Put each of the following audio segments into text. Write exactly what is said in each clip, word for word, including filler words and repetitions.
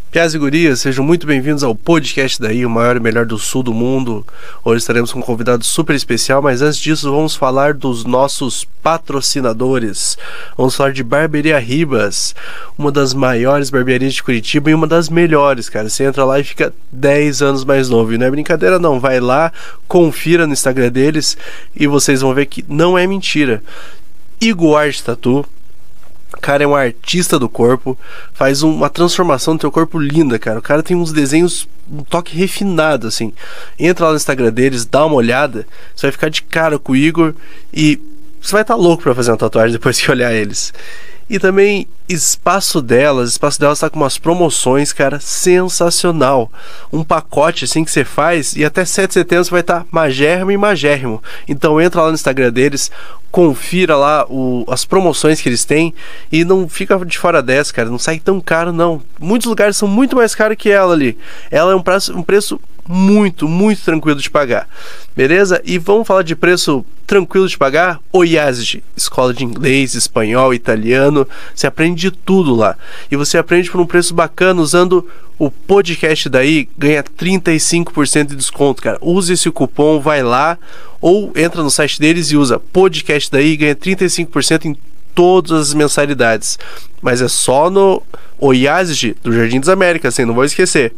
Piás e gurias, sejam muito bem-vindos ao podcast daí, o maior e melhor do sul do mundo. Hoje estaremos com um convidado super especial, mas antes disso vamos falar dos nossos patrocinadores. Vamos falar de Barbearia Ribas, uma das maiores barbearias de Curitiba e uma das melhores, cara. Você entra lá e fica dez anos mais novo. E não é brincadeira não, vai lá, confira no Instagram deles e vocês vão ver que não é mentira. Igor Art Tattoo. O cara é um artista do corpo, faz uma transformação do teu corpo linda, cara. O cara tem uns desenhos, um toque refinado, assim. Entra lá no Instagram deles, dá uma olhada, você vai ficar de cara com o Igor e você vai estar louco pra fazer uma tatuagem depois que olhar eles. E também Espaço Delas, Espaço Delas tá com umas promoções, cara, sensacional. Um pacote assim que você faz e até sete de setembro você vai estar magérrimo e magérrimo. Então entra lá no Instagram deles, confira lá o, as promoções que eles têm e não fica de fora dessa, cara, não sai tão caro não. Muitos lugares são muito mais caros que ela ali. Ela é um preço, um preço muito, muito tranquilo de pagar, beleza? E vamos falar de preço tranquilo de pagar? O I A S G, escola de inglês, espanhol, italiano, você aprende de tudo lá. E você aprende por um preço bacana usando o podcast daí, ganha trinta e cinco por cento de desconto, cara. Use esse cupom, vai lá, ou entra no site deles e usa podcast daí e ganha trinta e cinco por cento em todas as mensalidades. Mas é só no O I A S G do Jardim das Américas, assim, não vou esquecer.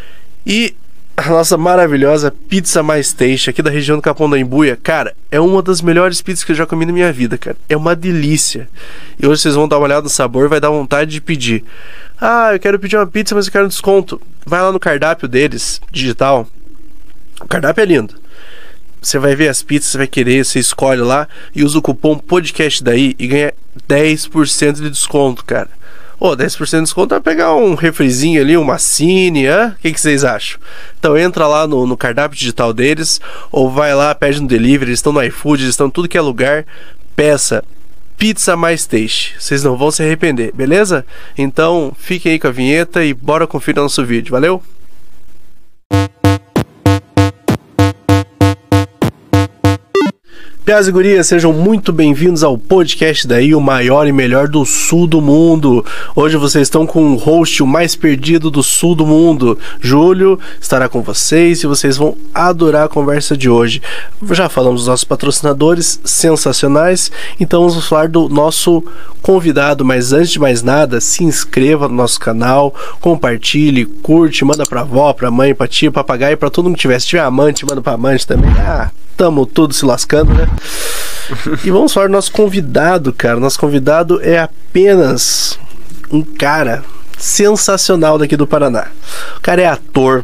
E a nossa maravilhosa Pizza Mais Taste aqui da região do Capão da Embuia, cara, é uma das melhores pizzas que eu já comi na minha vida, cara. É uma delícia. E hoje vocês vão dar uma olhada no sabor, vai dar vontade de pedir. Ah, eu quero pedir uma pizza, mas eu quero um desconto. Vai lá no cardápio deles, digital. O cardápio é lindo. Você vai ver as pizzas, você vai querer, você escolhe lá e usa o cupom podcast daí e ganha dez por cento de desconto, cara. Ô, dez por cento de desconto vai pegar um refrizinho ali, uma Cine, hã? O que, que vocês acham? Então entra lá no, no cardápio digital deles, ou vai lá, pede no delivery, eles estão no iFood, eles estão em tudo que é lugar, peça Pizza Mais Taste, vocês não vão se arrepender, beleza? Então fiquem aí com a vinheta e bora conferir nosso vídeo, valeu? Piás e gurias, sejam muito bem-vindos ao podcast daí, o maior e melhor do sul do mundo. Hoje vocês estão com o host o mais perdido do sul do mundo. Júlio estará com vocês e vocês vão adorar a conversa de hoje. Já falamos dos nossos patrocinadores sensacionais, então vamos falar do nosso convidado, mas antes de mais nada, se inscreva no nosso canal, compartilhe, curte, manda pra avó, pra mãe, pra tia, papagaio, pra todo mundo que tiver. Se tiver amante, manda pra amante também. Ah, tamo tudo se lascando, né? E vamos falar do nosso convidado, cara. Nosso convidado é apenas um cara sensacional daqui do Paraná. O cara é ator,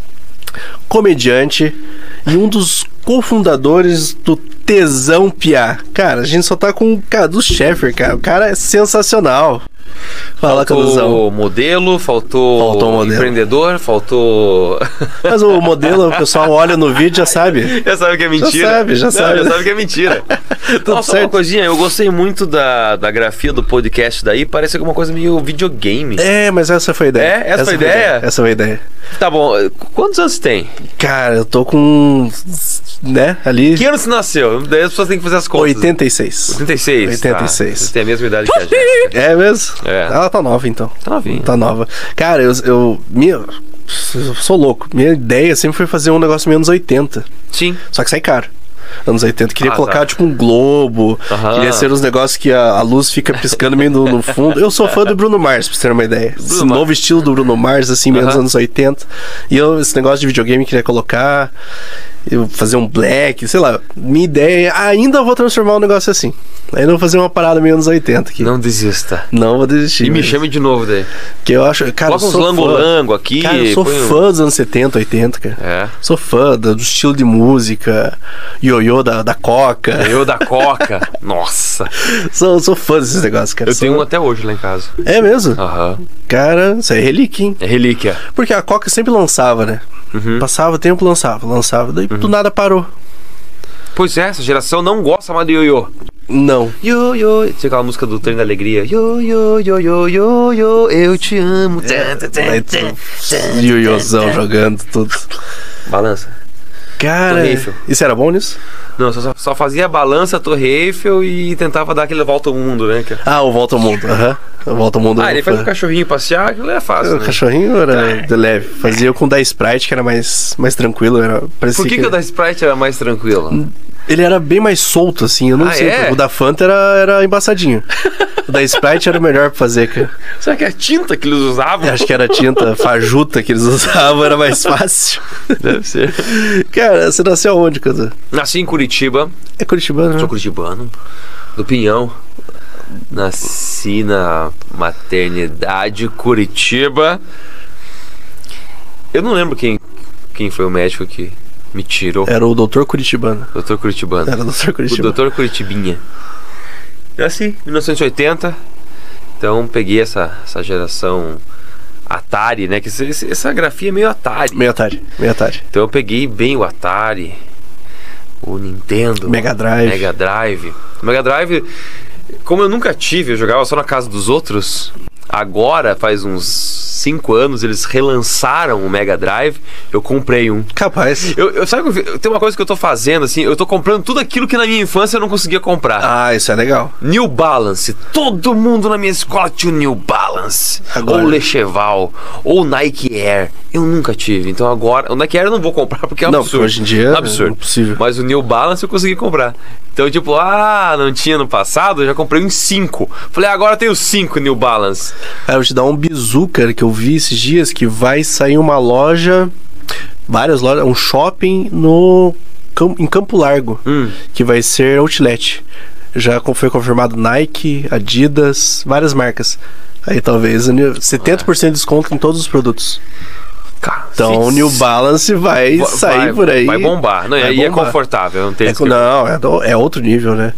comediante e um dos cofundadores do Tesão Piá. Cara, a gente só tá com o Cadu Scheffer, cara. O cara é sensacional. Fala, faltou Caduzão. modelo, faltou, faltou modelo. Empreendedor, faltou... Mas o modelo, o pessoal olha no vídeo e já sabe. Já sabe que é mentira. Já sabe, já Não, sabe. Já sabe que é mentira. Nossa, uma coisinha, eu gostei muito da, da grafia do podcast daí, parece alguma coisa meio videogame. É, mas essa foi a ideia. É? Essa, essa foi a ideia? ideia? Essa foi a ideia. Tá bom, quantos anos você tem? Cara, eu tô com... né, ali... Que ano você nasceu? Daí as pessoas têm que fazer as contas. oitenta e seis. oitenta e seis? oitenta e seis. Tá. Você tem a mesma idade que a gente. É mesmo? É. Ela tá nova, então. Tá novinha. Tá nova. Cara, eu... eu minha, eu sou louco. Minha ideia sempre foi fazer um negócio meio anos oitenta. Sim. Só que sai caro. Anos oitenta. Queria ah, colocar tá. tipo um globo. Aham. Queria ser uns negócios que a, a luz fica piscando meio no, no fundo. Eu sou fã do Bruno Mars, pra você ter uma ideia. Bruno esse Mars. Novo estilo do Bruno Mars, assim, meio dos anos oitenta. E eu, esse negócio de videogame, queria colocar... Eu fazer um black, sei lá. Minha ideia é, ainda vou transformar um negócio assim. Ainda vou fazer uma parada meio anos oitenta aqui. Não desista. Não vou desistir. E me chame de novo daí. Que eu acho, cara, coloca eu sou uns lango-lango aqui. Cara, eu sou fã um... dos anos setenta, oitenta, cara. É. Sou fã do, do estilo de música, ioiô da, da Coca. Ioiô da Coca. Nossa. Sou, sou fã desses negócios, cara. Eu sou... tenho um até hoje lá em casa. É mesmo? Aham. Uhum. Cara, isso é relíquia, hein? É relíquia. Porque a Coca sempre lançava, né? Uhum. Passava tempo, lançava, lançava. Daí uhum. do nada parou. Pois é, essa geração não gosta mais do ioiô. Não. Ioiô. Tinha aquela música do Trem da Alegria. Ioiô, ioiô, ioiô, eu te amo. É, ioiôzão jogando tudo. Balança. Cara, isso era bom nisso? Não, só, só fazia a balança, a Torre Eiffel e tentava dar aquele volta ao mundo, né? Ah, o volta ao mundo, aham. Uhum. Volta ao mundo. Ah, ele faz o cachorrinho passear, aquilo é fácil, O né? cachorrinho era de leve. Fazia eu com o da Sprite, que era mais, mais tranquilo. Era, Por que, que, que o da Sprite era mais tranquilo? Ele era bem mais solto, assim, eu não ah, sei. É? O da Fanta era, era embaçadinho. O da Sprite era o melhor pra fazer, cara. Será que é a tinta que eles usavam? Eu acho que era a tinta fajuta que eles usavam, era mais fácil. Deve ser. Cara, você nasceu aonde, cara? Nasci em Curitiba. É curitibano, né? Sou curitibano. Do Pinhão. Nasci na maternidade Curitiba. Eu não lembro quem, quem foi o médico que me tirou. Era o doutor Curitibano. Doutor Curitibano. Era o doutor Curitibano. O doutor Curitibinha. Nasci em mil novecentos e oitenta. Então peguei essa, essa geração Atari, né? Que essa, essa grafia é meio Atari. Meio Atari, meio Atari. Então eu peguei bem o Atari, o Nintendo, Mega Drive. Mega Drive. O Mega Drive, como eu nunca tive, eu jogava só na casa dos outros. Agora, faz uns cinco anos, eles relançaram o Mega Drive. Eu comprei um. Capaz. Eu, eu, sabe que eu, tem uma coisa que eu tô fazendo, assim, eu tô comprando tudo aquilo que na minha infância eu não conseguia comprar. Ah, isso é legal. New Balance. Todo mundo na minha escola tinha o New Balance. Agora. Ou Lecheval. Ou Nike Air. Eu nunca tive. Então agora... O Nike Air eu não vou comprar porque é um não, absurdo. Hoje em dia absurdo. é impossível. Mas o New Balance eu consegui comprar. Então, tipo, ah, não tinha no passado, eu já comprei uns cinco. Falei, agora eu tenho cinco New Balance. Cara, eu vou te dar um bizu, cara, que eu vi esses dias, que vai sair uma loja, várias lojas, um shopping no, em Campo Largo, Hum. que vai ser outlet. Já foi confirmado Nike, Adidas, várias marcas. Aí talvez setenta por cento de desconto em todos os produtos. Cara, então o New Balance vai, vai sair vai, por aí. Vai bombar. Não, vai e é bombar. confortável. Não, tem é, que... não é, do, é outro nível, né?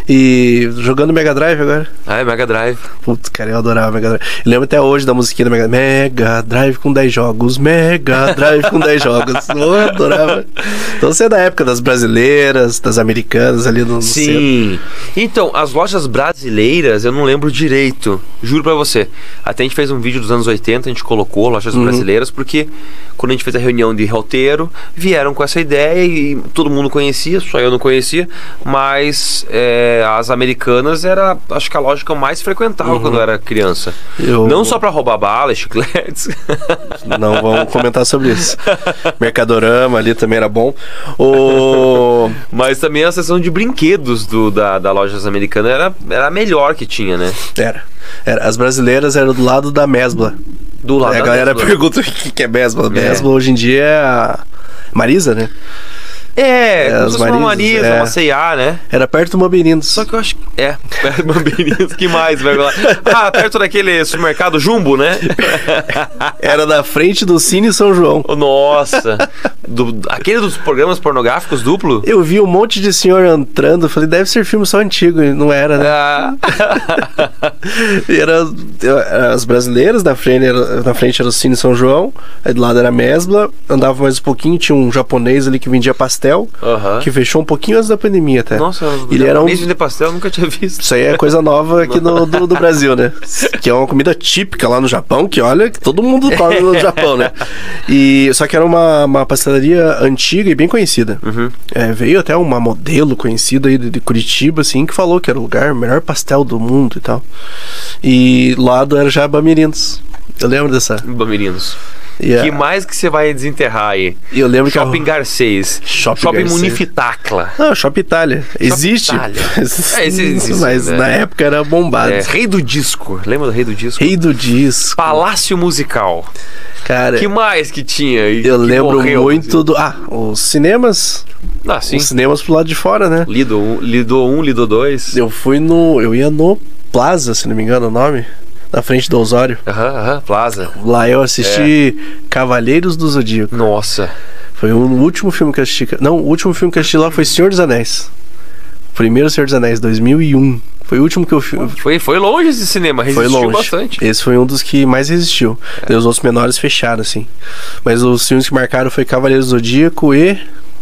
E jogando Mega Drive agora? Ah, é Mega Drive. Putz, cara, eu adorava Mega Drive. Eu lembro até hoje da musiquinha do Mega Drive. Mega Drive com dez jogos. Mega Drive com dez jogos. Eu adorava. Então você é da época das brasileiras, das americanas ali no, no Sim. centro. Então, as lojas brasileiras eu não lembro direito. Juro pra você. Até a gente fez um vídeo dos anos oitenta, a gente colocou lojas Uhum. brasileiras, porque quando a gente fez a reunião de roteiro, vieram com essa ideia e todo mundo conhecia, só eu não conhecia, mas é, as americanas era, acho que a loja que eu mais frequentava Uhum. quando eu era criança. Eu- Não só pra roubar bala, chicletes. Não vamos comentar sobre isso. Mercadorama ali também era bom. O... Mas também a seção de brinquedos do, da, da lojas americanas era, era a melhor que tinha, né? Era, era. As brasileiras eram do lado da Mesbla. Do lado Aí a da galera Mesbla. pergunta o que que é Mesbla. É. Mesbla hoje em dia é a Marisa, né? É, É, como as se fosse uma Marisas, Marisa, é. uma C e A, né? Era perto do Mobininos. Só que eu acho que... É, perto do Bambininos, que mais vai lá? Ah, perto daquele supermercado Jumbo, né? Era da frente do Cine São João. Oh, nossa! Do, aquele dos programas pornográficos duplo? Eu vi um monte de senhor entrando, falei, deve ser filme só antigo, e não era, né? Ah, E era, era as brasileiras, na frente, era, na frente era o Cine São João, aí do lado era a Mesbla, andava mais um pouquinho, tinha um japonês ali que vendia pastel, aham. que fechou um pouquinho antes da pandemia até. Nossa, Ele era um... japonês de pastel eu nunca tinha visto. Isso aí é coisa nova aqui no, do, do Brasil, né? Que é uma comida típica lá no Japão, que olha, que todo mundo come no Japão, né? E, só que era uma, uma pastelaria antiga e bem conhecida. Uhum. É, veio até uma modelo conhecida aí de, de Curitiba, assim, que falou que era o lugar, o melhor pastel do mundo e tal. E lado era já Bamirinos. Eu lembro dessa. Bambininos. E a- Que mais que você vai desenterrar aí? E eu lembro Shopping que a... Garcês. Shopping Shopping Garcês. Munifitacla. Ah, Shopping Itália. Existe. Itália. É, esse existe, Mas né? na época era bombado. É, Rei do Disco. Lembra do Rei do Disco? Rei do disco. Palácio Musical. Cara, Que mais que tinha? e eu que lembro morreu, muito assim? do... Ah, os cinemas. Ah, sim. Os cinemas pro lado de fora, né? Lido um, Lido um, Lido dois. Eu fui no... Eu ia no Plaza, se não me engano o nome. Na frente do Osório. Aham, aham, Plaza. Lá eu assisti Cavaleiros do Zodíaco. Nossa. Foi o último filme que eu assisti. Não, o último filme que eu assisti lá foi Senhor dos Anéis. Primeiro Senhor dos Anéis, dois mil e um. Foi o último que eu fi... Foi, foi longe esse cinema, Foi resistiu longe. bastante. Esse foi um dos que mais resistiu. É. E os outros menores fecharam, assim. Mas os filmes que marcaram foi Cavaleiros do Zodíaco e...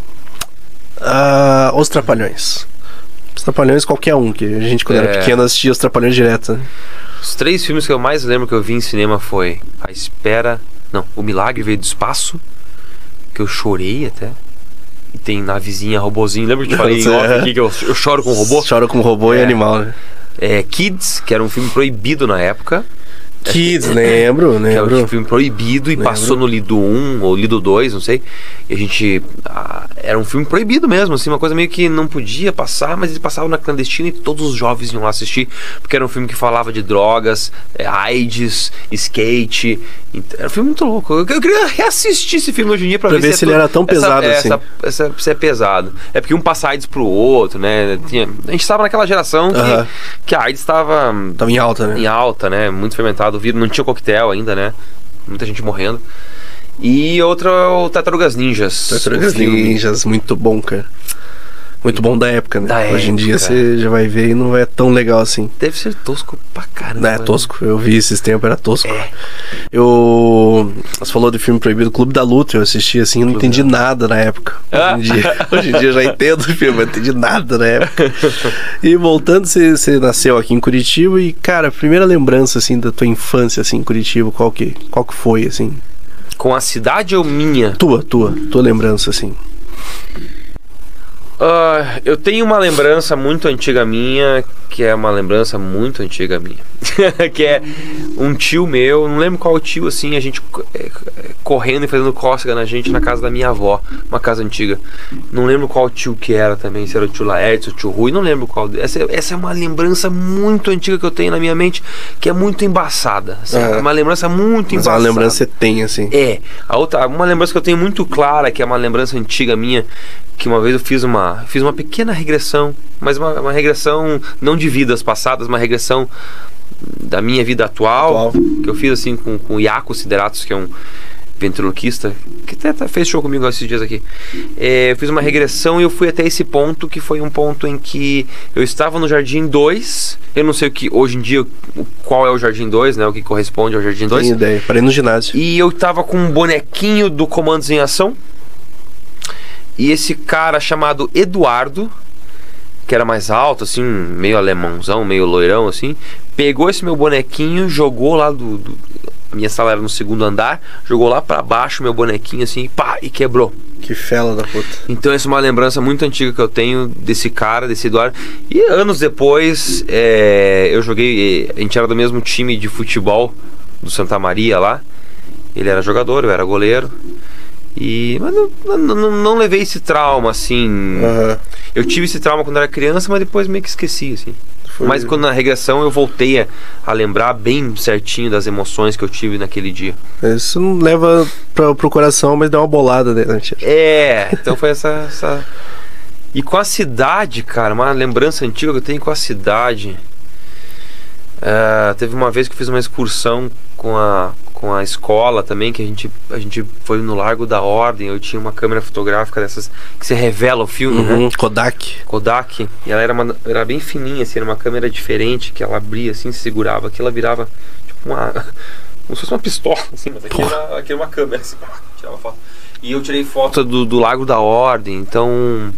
ah, Os Trapalhões. Os Trapalhões qualquer um, que a gente quando É. era pequeno assistia Os Trapalhões direto. Né? Os três filmes que eu mais lembro que eu vi em cinema foi A Espera... Não, O Milagre Veio do Espaço, que eu chorei até. e tem navezinha, robozinho. Lembra que eu te falei em off aqui que eu, eu choro com robô? Choro com robô É. e animal, né? É, Kids, que era um filme proibido na época. Kids, lembro, Que era um lembro. filme proibido e Lembro. passou no Lido um ou Lido dois, não sei. E a gente... ah, era um filme proibido mesmo, assim, uma coisa meio que não podia passar, mas ele passava na clandestina e todos os jovens iam lá assistir, porque era um filme que falava de drogas, é, AIDS, skate. Ent- Era um filme muito louco. Eu, eu queria reassistir esse filme hoje em dia pra, Pra ver é se ele to- era tão pesado essa, assim. Essa, essa, se é pesado. É porque um passa AIDS pro outro, né? Tinha, a gente estava naquela geração que, Aham. que a AIDS estava Tava em alta, né? em alta, né? Muito fermentado. O vírus não tinha coquetel ainda, né? Muita gente morrendo. E outra, o Tartarugas Ninjas. Tartarugas o filme. Ninjas, muito bom, cara. Muito bom da época, né? Da Hoje em dia época. você já vai ver e não é tão legal assim. Deve ser tosco pra caramba. Não, é tosco. Eu vi esses tempos, era tosco. É. Eu... Você falou de filme proibido, Clube da Luta, eu assisti assim, não Clube entendi da- nada na época. Ah. Hoje em dia, hoje em dia eu já entendo o filme, mas não entendi nada na época. E voltando, você, você nasceu aqui em Curitiba e, cara, a primeira lembrança, assim, da tua infância, assim, em Curitiba, qual que, qual que foi, assim? Com a cidade ou minha? Tua, tua, tua lembrança, assim. Ah, eu tenho uma lembrança muito antiga minha, que é uma lembrança muito antiga minha. Que é um tio meu, não lembro qual tio, assim, a gente é, correndo e fazendo cócega na gente na casa da minha avó, uma casa antiga. Não lembro qual tio que era também, se era o tio Laertes, o tio Rui, não lembro qual. Essa, essa é uma lembrança muito antiga que eu tenho na minha mente, que é muito embaçada. Assim, Aham. é uma lembrança muito Mas é embaçada. uma lembrança que você tem, assim. É, a outra, uma lembrança que eu tenho muito clara, que é uma lembrança antiga minha, que uma vez eu fiz uma, fiz uma pequena regressão, mas uma, uma regressão não de vidas passadas, uma regressão da minha vida atual, Atual. que eu fiz assim com, com o Iaco Sideratos, que é um ventriloquista, que até, até fez show comigo esses dias aqui. É, eu fiz uma regressão e eu fui até esse ponto, que foi um ponto em que eu estava no Jardim dois, eu não sei o que, hoje em dia, o- qual é o Jardim dois, né, o que corresponde ao Jardim Não dois. tenho ideia. Parei no ginásio. E eu tava com um bonequinho do Comandos em Ação. E esse cara chamado Eduardo, que era mais alto, assim, meio alemãozão, meio loirão, assim, pegou esse meu bonequinho, jogou lá do... do a minha sala era no segundo andar, jogou lá pra baixo meu bonequinho, assim, pá, e quebrou. Que fela da puta. Então essa é uma lembrança muito antiga que eu tenho desse cara, desse Eduardo. E anos depois, é, eu joguei, a gente era do mesmo time de futebol do Santa Maria lá. Ele era jogador, eu era goleiro. E, mas não, não, não, não levei esse trauma, assim. Aham. Eu tive esse trauma quando era criança, mas depois meio que esqueci, assim. Foi- Mas quando na regressão eu voltei a, a lembrar bem certinho das emoções que eu tive naquele dia. Isso não leva pra, pro coração, mas dá uma bolada, né, tia? É, então foi essa, essa... E com a cidade, cara, uma lembrança antiga que eu tenho com a cidade. Ah, teve uma vez que eu fiz uma excursão com a, com a escola também, que a gente, a gente foi no Largo da Ordem. Eu tinha uma câmera fotográfica dessas que você revela o filme, né? Uhum. Kodak. Kodak, e ela era, uma, era bem fininha, assim, era uma câmera diferente, que ela abria assim, se segurava, aquilo ela virava tipo uma... como se fosse uma pistola, assim, mas aqui era, aqui era uma câmera, assim, pá, tirava foto. E eu tirei foto do, do Lago da Ordem, então...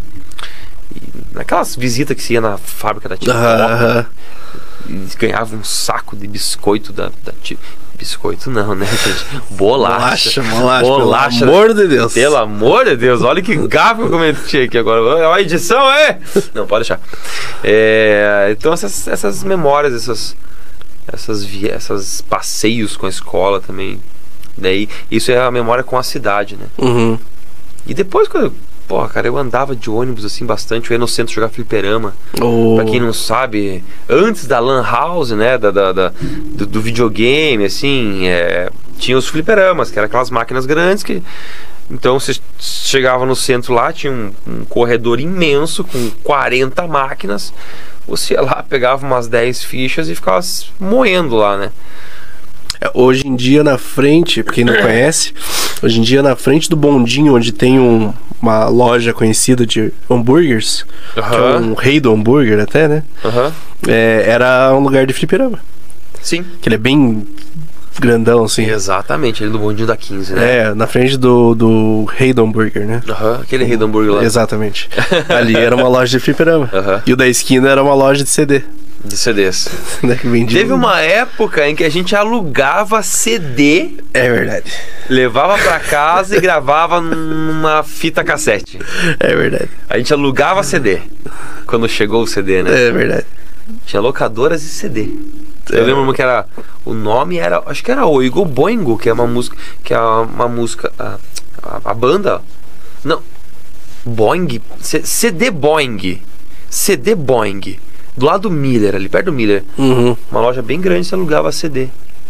e naquelas visitas que se ia na fábrica da Tia Aham. eles ganhavam um saco de biscoito da, da Tia... Biscoito não, né, gente? Bolacha. Bolacha, bolacha, Bolacha. pelo amor de Deus. Pelo amor de Deus, olha que gafo que eu cometi aqui agora. Olha a edição, é? Não, pode deixar. É, então essas, essas memórias, essas, essas, vi- essas passeios com a escola também. Daí, isso é a memória com a cidade, né? Uhum. E depois quando eu, pô, cara, eu andava de ônibus assim bastante, eu ia no centro jogar fliperama. O... Pra quem não sabe, antes da Lan House, né, da, da, da- do, do videogame, assim, é, tinha os fliperamas, que eram aquelas máquinas grandes que... Então você chegava no centro lá, tinha um, um corredor imenso com quarenta máquinas. Você ia lá, pegava umas dez fichas e ficava moendo lá, né? É, hoje em dia na frente, pra quem não conhece, hoje em dia na frente do bondinho, onde tem um- uma loja conhecida de hambúrgueres, que é Aham, um rei do hambúrguer até, né? aham. É, era um lugar de fliperama. Sim. Que ele é bem grandão, assim. Exatamente, ele do bondinho da quinze, né? É, na frente do, do rei do hambúrguer, né? Aham, aquele rei do hambúrguer lá. Exatamente. Ali era uma loja de fliperama. Aham. E o da esquina era uma loja de C D. De C Ds. Né, que vendia. Teve uma época em que a gente alugava C D. É verdade. Levava pra casa e gravava numa fita cassete. É verdade. A gente alugava C D. Quando chegou o C D, né? É verdade. Tinha locadoras e C D. É. Eu lembro que era... O nome era... Acho que era Oigo Boingo, que é uma música... Que é uma música... A, a, a banda... Não. Boing... C, CD Boing. C D Boing. Do lado do Miller, ali perto do Miller. Uhum. Uma loja bem grande, você alugava C D.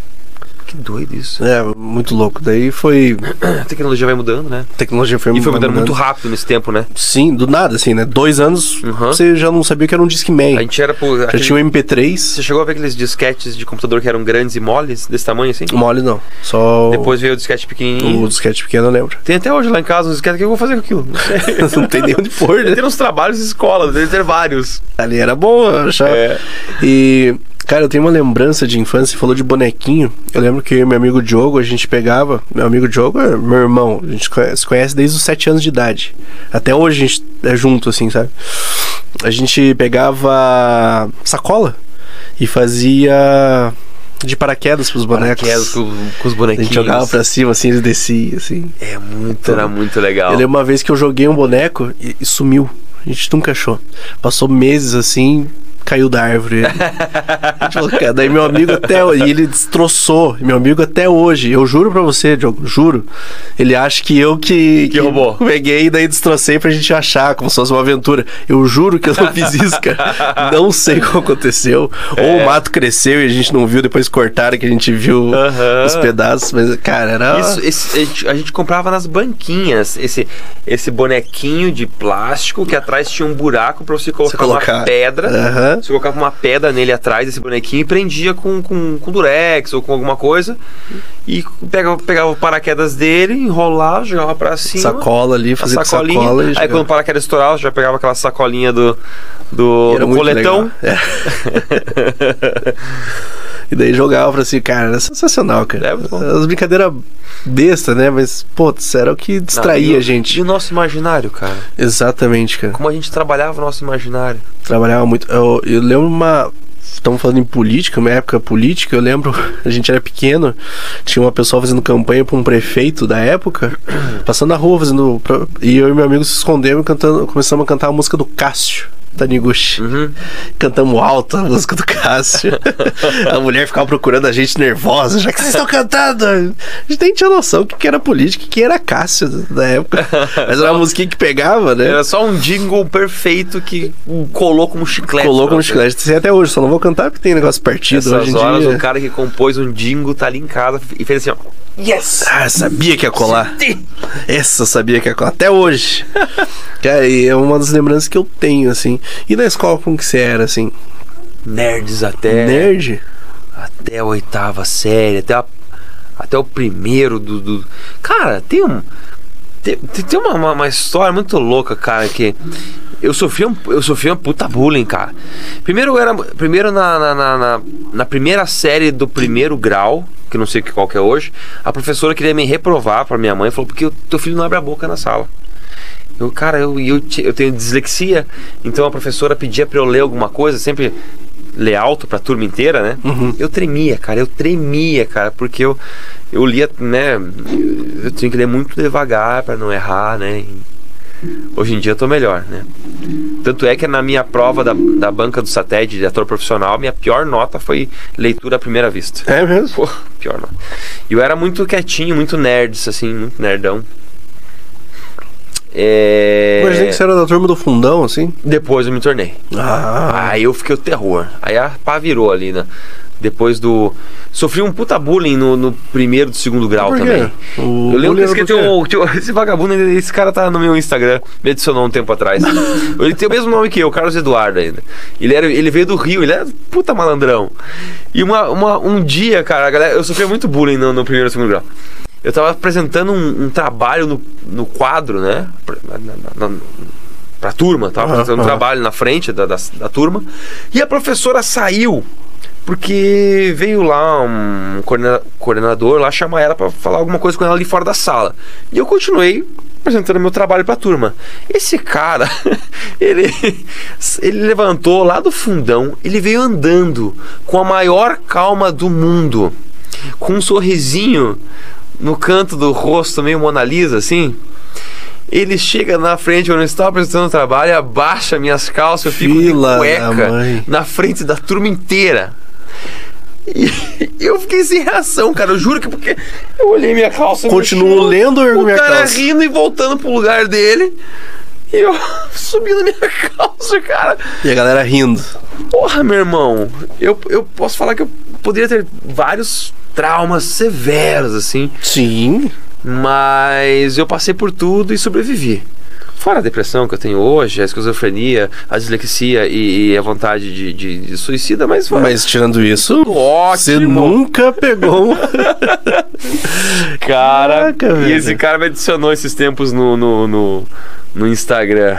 Que doido isso. É, muito louco. Daí foi... A tecnologia vai mudando, né? A tecnologia foi E foi mudando mudando muito rápido nesse tempo, né? Sim, do nada, assim, né? Dois anos, Uhum. você já não sabia que era um Discman. A gente era por... Já aquele- tinha o M P três. Você chegou a ver aqueles disquetes de computador que eram grandes e moles, desse tamanho assim? Mole não. Só Depois veio o disquete pequenininho. o disquete pequeno, eu lembro. Tem até hoje lá em casa um disquete que eu vou fazer com aquilo. Não sei. Não tem nem onde pôr, né? Tem uns trabalhos de escola, deve ter vários. Ali era bom, eu achava. É. E, cara, eu tenho uma lembrança de infância, você falou de bonequinho. Eu lembro que eu e meu amigo Diogo, a gente pegava. Meu amigo Diogo é meu irmão. A gente conhece- se conhece desde os sete anos de idade. Até hoje a gente é junto, assim, sabe? A gente pegava sacola e fazia de paraquedas pros bonecos. Paraquedas com, com os A bonequinhos. gente jogava pra cima, assim, eles desciam, assim. É muito, era muito legal. Eu lembro uma vez que eu joguei um boneco e, e sumiu. A gente nunca achou. Passou meses assim, caiu da árvore. A gente falou, cara, daí meu amigo até hoje, e ele destroçou. Meu amigo até hoje, eu juro pra você, Diogo, juro. Ele acha que eu que, Que roubou. peguei e daí destrocei pra gente achar, como se fosse uma aventura. Eu juro que eu não fiz isso, cara. Não sei como aconteceu. Ou É. o mato cresceu e a gente não viu, depois cortaram que a gente viu Aham. os pedaços. Mas, cara, era. Isso, esse- a, gente, a gente comprava nas banquinhas esse, esse bonequinho de plástico que atrás tinha um buraco pra você colocar, colocar. uma pedra. Aham. Você colocava uma pedra nele atrás desse bonequinho e prendia com, com, com durex ou com alguma coisa. E pegava, pegava o paraquedas dele, enrolava, jogava pra cima. Sacola ali, a fazia de sacolinha. sacola e Aí jogava. quando o paraquedas estourava, você já pegava aquela sacolinha do, do, Era do muito coletão. legal. É. E daí jogava pra si, cara, era sensacional, cara. É muito bom. As brincadeiras bestas, né? Mas, putz, era o que distraía Não, e o- a gente. E o nosso imaginário, cara. Exatamente, cara. Como a gente trabalhava o nosso imaginário. Trabalhava muito. Eu, eu lembro uma. Estamos falando em política, uma época política, eu lembro, a gente era pequeno, tinha uma pessoa fazendo campanha para um prefeito da época, passando na rua fazendo. pra- E eu e meu amigo se escondemos cantando, começamos a cantar a música do Cássio. Taniguchi. Uhum. Cantamos alto a música do Cássio. A mulher ficava procurando a gente nervosa, já que vocês estão cantando. A gente nem tinha noção do que que era política e que era Cássio da época. Mas era uma musiquinha que pegava, né? Era só um jingle perfeito que colou como chiclete. Colou como pra chiclete. Tem até hoje, só não vou cantar porque tem negócio partido Essas hoje em horas dia. o cara que compôs um jingle tá ali em casa e fez assim, ó. Yes! Ah, sabia que ia colar. Essa eu sabia que ia colar. Até hoje. Cara, e é uma das lembranças que eu tenho, assim. E na escola, como que você era, assim? Nerds até. Nerd? Até a oitava série, até, a- até o primeiro do. do- Cara, tem um. Tem, tem uma, uma, uma história muito louca, cara, que. Eu sofri um, eu sofri uma puta bullying, cara. Primeiro eu era. Primeiro na, na, na, na- na primeira série do primeiro grau, que não sei qual que é hoje, a professora queria me reprovar pra minha mãe, falou, porque o teu filho não abre a boca na sala. Eu, cara, eu, eu, te- eu tenho dislexia, então a professora pedia pra eu ler alguma coisa, sempre ler alto pra turma inteira, né? Uhum. Eu tremia, cara, eu tremia, cara, porque eu, eu lia, né? Eu, eu tinha que ler muito devagar pra não errar, né? E hoje em dia eu tô melhor, né? Tanto é que na minha prova da, da banca do SATED de ator profissional, minha pior nota foi leitura à primeira vista. É mesmo? Pô, pior nota. E eu era muito quietinho, muito nerds, assim, muito nerdão. É... Imaginei que você era da turma do fundão, assim. Depois eu me tornei. Ah, Aí eu fiquei o terror. Aí a pá virou ali, né? Depois do. Sofri um puta bullying no, no primeiro e segundo grau por quê? também. O Eu lembro bullying que era esse, do tinha quê? um, tinha um- esse vagabundo, esse cara tá no meu Instagram, me adicionou um tempo atrás. Ele tem o mesmo nome que eu, Carlos Eduardo ainda. Ele, era, ele veio do Rio, ele era puta malandrão. E uma, uma, um dia, cara, a galera, eu sofri muito bullying no, no primeiro e segundo grau. Eu tava apresentando um, um trabalho no, no quadro, né? Pra, na, na, pra turma, tava Aham, apresentando um aham. trabalho na frente da, da, da turma. E a professora saiu. Porque veio lá um coordena- coordenador lá chamar ela pra falar alguma coisa com ela ali fora da sala. E eu continuei apresentando meu trabalho pra turma. Esse cara, ele, ele levantou lá do fundão, ele veio andando com a maior calma do mundo, com um sorrisinho no canto do rosto, meio Mona Lisa, assim. Ele chega na frente, quando eu estava apresentando o trabalho, abaixa minhas calças, eu fico Fila de cueca na frente da turma inteira. E eu fiquei sem reação, cara. Eu juro que porque eu olhei minha calça. Continuo lendo ou ergo minha calça? O cara rindo e voltando pro lugar dele. E eu subindo minha calça, cara. E a galera rindo. Porra, meu irmão. Eu, eu posso falar que eu poderia ter vários traumas severos, assim. Sim. Mas eu passei por tudo e sobrevivi. Fora a depressão que eu tenho hoje, a esquizofrenia, a dislexia e, e a vontade de, de, de suicida, mas... Fora, mas tirando isso, ótimo. Você nunca pegou... Cara, Caraca, e esse cara me adicionou esses tempos no, no, no, no Instagram.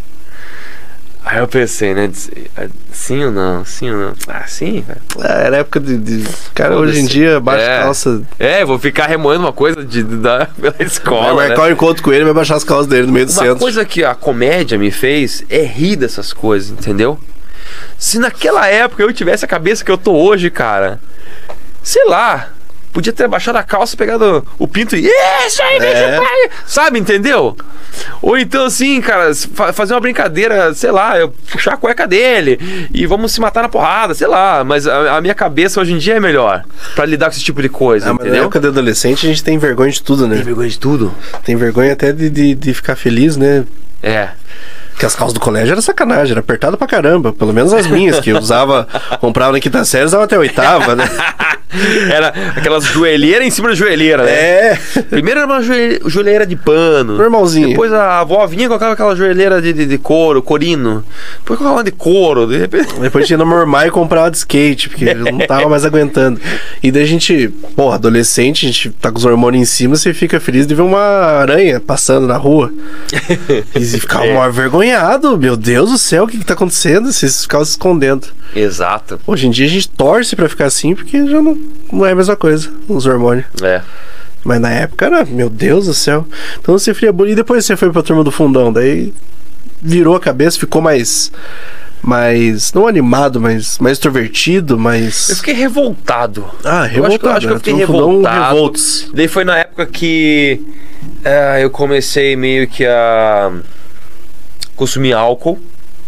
Aí eu pensei, né? Sim ou não? Sim ou não? Ah, sim, velho. É, era época de... de... Cara, hoje em dia, baixa é. calça... É, vou ficar remoendo uma coisa de, de, da, pela escola, vai marcar né? um encontro com ele e vai baixar as calças dele no meio do uma centro. Uma coisa que a comédia me fez é rir dessas coisas, entendeu? Se naquela época eu tivesse a cabeça que eu tô hoje, cara... Sei lá... Podia ter baixado a calça, pegado o pinto e... Isso aí, é. pai! Sabe, entendeu? Ou então assim, cara, fazer uma brincadeira, sei lá, eu puxar a cueca dele e vamos se matar na porrada, sei lá. Mas a, a minha cabeça hoje em dia é melhor pra lidar com esse tipo de coisa, ah, entendeu? Mas na época de adolescente a gente tem vergonha de tudo, né? Tem vergonha de tudo? Tem vergonha até de, de, de ficar feliz, né? É. Porque as calças do colégio era sacanagem, era apertado pra caramba. Pelo menos as minhas, que eu usava, comprava na quinta série, usava até a oitava, né? Era aquelas joelheiras em cima da joelheira, né? É. Primeiro era uma joelhe- joelheira de pano. Normalzinho. Depois a avó vinha e colocava aquela joelheira de, de, de couro, corino. Depois colocava uma de couro. De repente... Depois tinha no Mormai e comprava de skate, porque eu não tava mais aguentando. E daí a gente, porra, adolescente, a gente tá com os hormônios em cima, você fica feliz de ver uma aranha passando na rua. E você ficava é. maior vergonhado. Meu Deus do céu, o que que tá acontecendo? Vocês ficavam se escondendo. Exato. Hoje em dia a gente torce pra ficar assim, porque já não, não é a mesma coisa, os hormônios. É. Mas na época era, meu Deus do céu. Então você fria bonito. E depois você foi pra turma do fundão, daí virou a cabeça, ficou mais... mais não animado, mas mais extrovertido, mais... Eu fiquei revoltado. Ah, revoltado. Eu acho que eu, acho que eu fiquei revoltado. Revoltos. Daí foi na época que uh, eu comecei meio que a consumir álcool.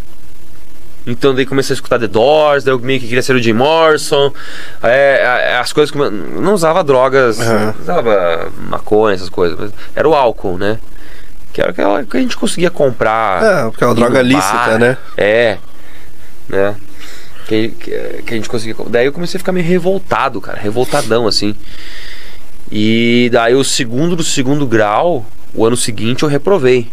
Então daí comecei a escutar The Doors, daí eu meio que queria ser o Jim Morrison. É, as coisas que eu não usava drogas, uhum. não usava maconha, essas coisas, mas era o álcool, né? Que era aquela que a gente conseguia comprar. É, aquela droga lícita, né? É, né? Que, que, que a gente conseguia. Daí eu comecei a ficar meio revoltado, cara, revoltadão assim. E daí o segundo do segundo grau, o ano seguinte eu reprovei.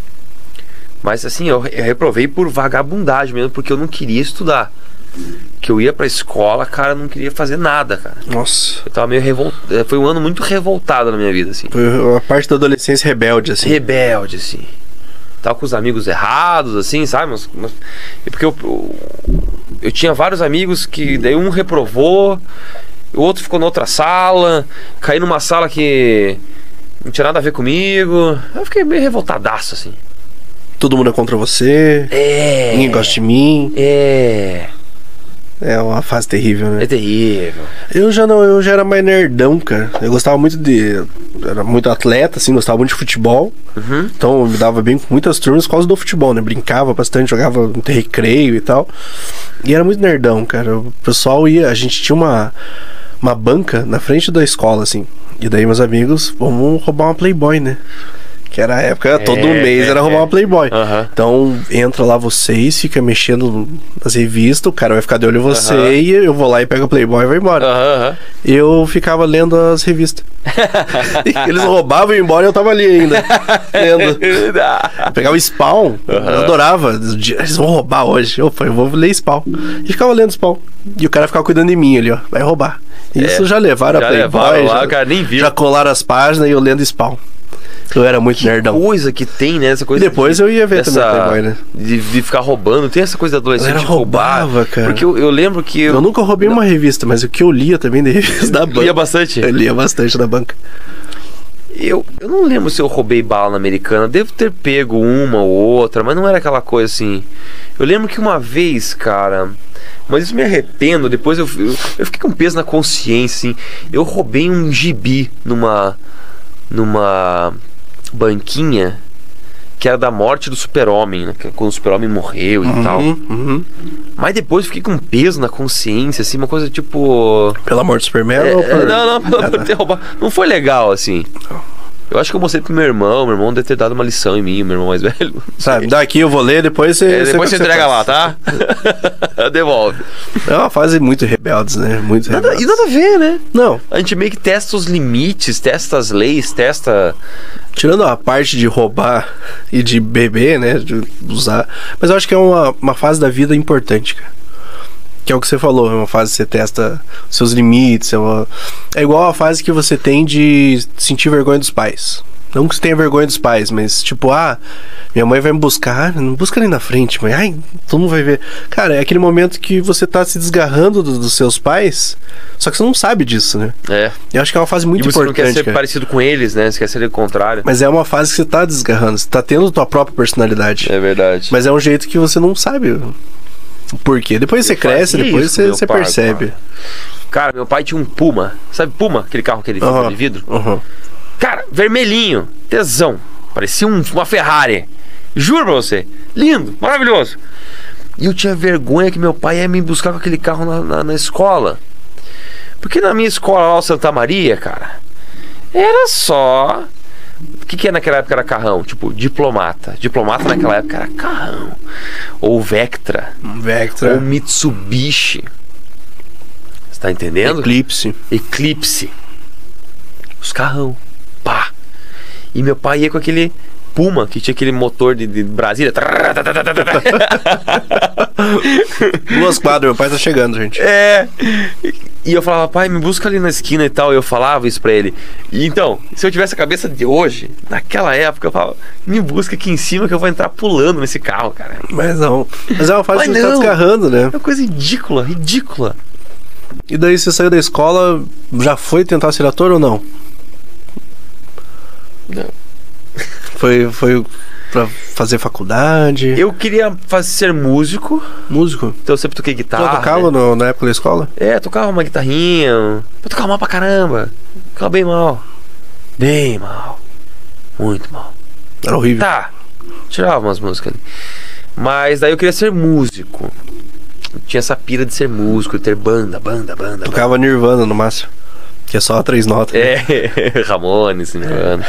Mas assim, eu, eu reprovei por vagabundagem mesmo, porque eu não queria estudar. Que eu ia pra escola, cara, não queria fazer nada, cara. Nossa. Eu tava meio revoltado. Foi um ano muito revoltado na minha vida, assim. Foi a parte da adolescência rebelde, assim. Rebelde, assim. Tava com os amigos errados, assim, sabe? Mas, mas, porque eu, eu, eu tinha vários amigos que daí um reprovou, o outro ficou na outra sala, caí numa sala que não tinha nada a ver comigo. Eu fiquei meio revoltadaço, assim. Todo mundo é contra você. É. Ninguém gosta de mim. É. É uma fase terrível, né? É terrível. Eu já não, eu já era mais nerdão, cara. Eu gostava muito de... Era muito atleta, assim, gostava muito de futebol. Uhum. Então eu me dava bem com muitas turmas por causa do futebol, né? Brincava bastante, jogava no recreio e tal. E era muito nerdão, cara. O pessoal ia... A gente tinha uma, uma banca na frente da escola, assim. E daí meus amigos, vamos roubar uma Playboy, né? Que era a época, todo é, mês era roubar é. uma Playboy. Uhum. Então, entra lá vocês, fica mexendo nas revistas, o cara vai ficar de olho em você uhum. e eu vou lá e pego a Playboy e vai embora. Uhum. Eu ficava lendo as revistas. Eles roubavam e iam embora e eu tava ali ainda, lendo. Eu pegava Spawn, uhum. eu adorava. Eles vão roubar hoje. Opa, eu vou ler Spawn. E ficava lendo Spawn. E o cara ficava cuidando de mim ali, ó. Vai roubar. Isso é. já levaram já a Playboy. Levaram lá, já, cara, nem viu. Já colaram as páginas e eu lendo Spawn. Eu era muito que nerdão. Coisa que tem, né? Essa coisa e depois de, eu ia ver dessa, também Playboy, né? De, de ficar roubando. Tem essa coisa da adolescente de roubar. Roubava, cara. Porque eu, eu lembro que... Eu, eu nunca roubei não. uma revista, mas o que eu lia também de revista da banca. Lia bastante? Eu lia bastante da banca. Eu, eu não lembro se eu roubei bala na Americana. Devo ter pego uma ou outra, mas não era aquela coisa assim. Eu lembro que uma vez, cara... Mas isso me arrependo. Depois eu, eu, eu fiquei com peso na consciência, assim. Eu roubei um gibi numa... Numa banquinha que era da morte do Super-Homem, né? Quando o Super-Homem morreu e Uhum, tal. uhum. Mas depois eu fiquei com peso na consciência, assim. Uma coisa tipo... Pela morte do Superman É, ou por... Não, não, pelo por ter roubado. Não foi legal, assim. Eu acho que eu mostrei pro meu irmão. Meu irmão deve ter dado uma lição em mim, meu irmão mais velho. Sabe, daqui eu vou ler, depois você... É, depois você entrega faz. lá, tá? Devolve. É uma fase muito rebeldes, né? Muito Nada, rebeldes. e nada a ver, né? Não, A gente meio que testa os limites, testa as leis, testa... tirando a parte de roubar e de beber, né? De usar. Mas eu acho que é uma, uma fase da vida importante, cara. Que é o que você falou, é uma fase que você testa seus limites. É, uma... é igual a fase que você tem de sentir vergonha dos pais. Não que você tenha vergonha dos pais, mas tipo, ah, minha mãe vai me buscar, não busca ali na frente, mãe, ai, todo mundo vai ver. Cara, é aquele momento que você tá se desgarrando do- dos seus pais, só que você não sabe disso, né? É. Eu acho que é uma fase muito E você não importante, quer ser cara. parecido com eles, né? Você quer ser o contrário. Mas é uma fase que você tá desgarrando, você tá tendo tua própria personalidade. É verdade. Mas é um jeito que você não sabe o porquê. Depois você Eu cresce, fazia depois isso você, com meu você pai, percebe. cara. Cara, meu pai tinha um Puma. Sabe Puma? Aquele carro que ele fez Aham, de vidro? aham. Cara, vermelhinho, tesão. Parecia um- uma Ferrari. Juro pra você. Lindo, maravilhoso. E eu tinha vergonha que meu pai ia me buscar com aquele carro na, na, na escola. Porque na minha escola lá, o Santa Maria, cara, era só... O que, que é naquela época era carrão? Tipo, diplomata. Diplomata naquela época era carrão. Ou Vectra. Um Vectra, Ou Mitsubishi. Você tá entendendo? Eclipse. Eclipse. Os carrão. Pá. E meu pai ia com aquele Puma, que tinha aquele motor de, de Brasília. Duas quadras, meu pai tá chegando, gente. É. E eu falava, pai, me busca ali na esquina e tal. E eu falava isso pra ele. E então, se eu tivesse a cabeça de hoje, naquela época, eu falava, me busca aqui em cima que eu vou entrar pulando nesse carro, cara. Mas não. Mas é uma fase Mas que você tá não. desgarrando, né? É uma coisa ridícula, ridícula. E daí você saiu da escola, já foi tentar ser ator ou não? Não. Foi, foi pra fazer faculdade? Eu queria fazer, ser músico, Músico? então eu sempre toquei guitarra. Tu tocava né? no- na época da escola? É, tocava uma guitarrinha. Eu tocava mal pra caramba. Tocava bem mal. Bem mal. Muito mal. Era horrível. Tá. Tirava umas músicas ali. Mas daí eu queria ser músico. Eu tinha essa pira de ser músico, de ter banda, banda, banda. Tocava Nirvana no máximo. Que é só três notas. né? É, Ramones, Nirvana.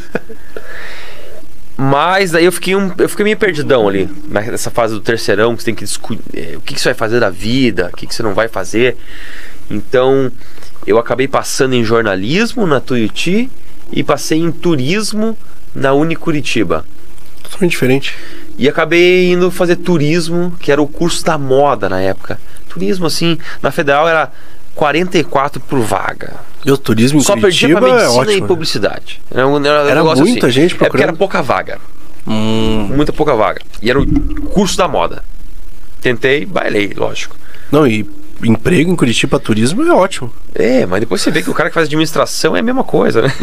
Mas daí eu fiquei, um, eu fiquei meio perdidão ali, nessa fase do terceirão, que você tem que discutir é, o que, que você vai fazer da vida, o que, que você não vai fazer. Então eu acabei passando em jornalismo na Tuiuti e passei em turismo na Unicuritiba. Totalmente diferente. E acabei indo fazer turismo, que era o curso da moda na época. Turismo, assim, na Federal era quarenta e quatro por vaga. E o turismo em Só perdia Curitiba pra é medicina ótimo. e publicidade. Era, um, era, um Era negócio muita assim. gente É porque procurando. era pouca vaga. Hum, Muita pouca vaga. E era o curso da moda. Tentei, bailei, lógico. não, e emprego em Curitiba turismo é ótimo. É, mas depois você vê que o cara que faz administração é a mesma coisa, né?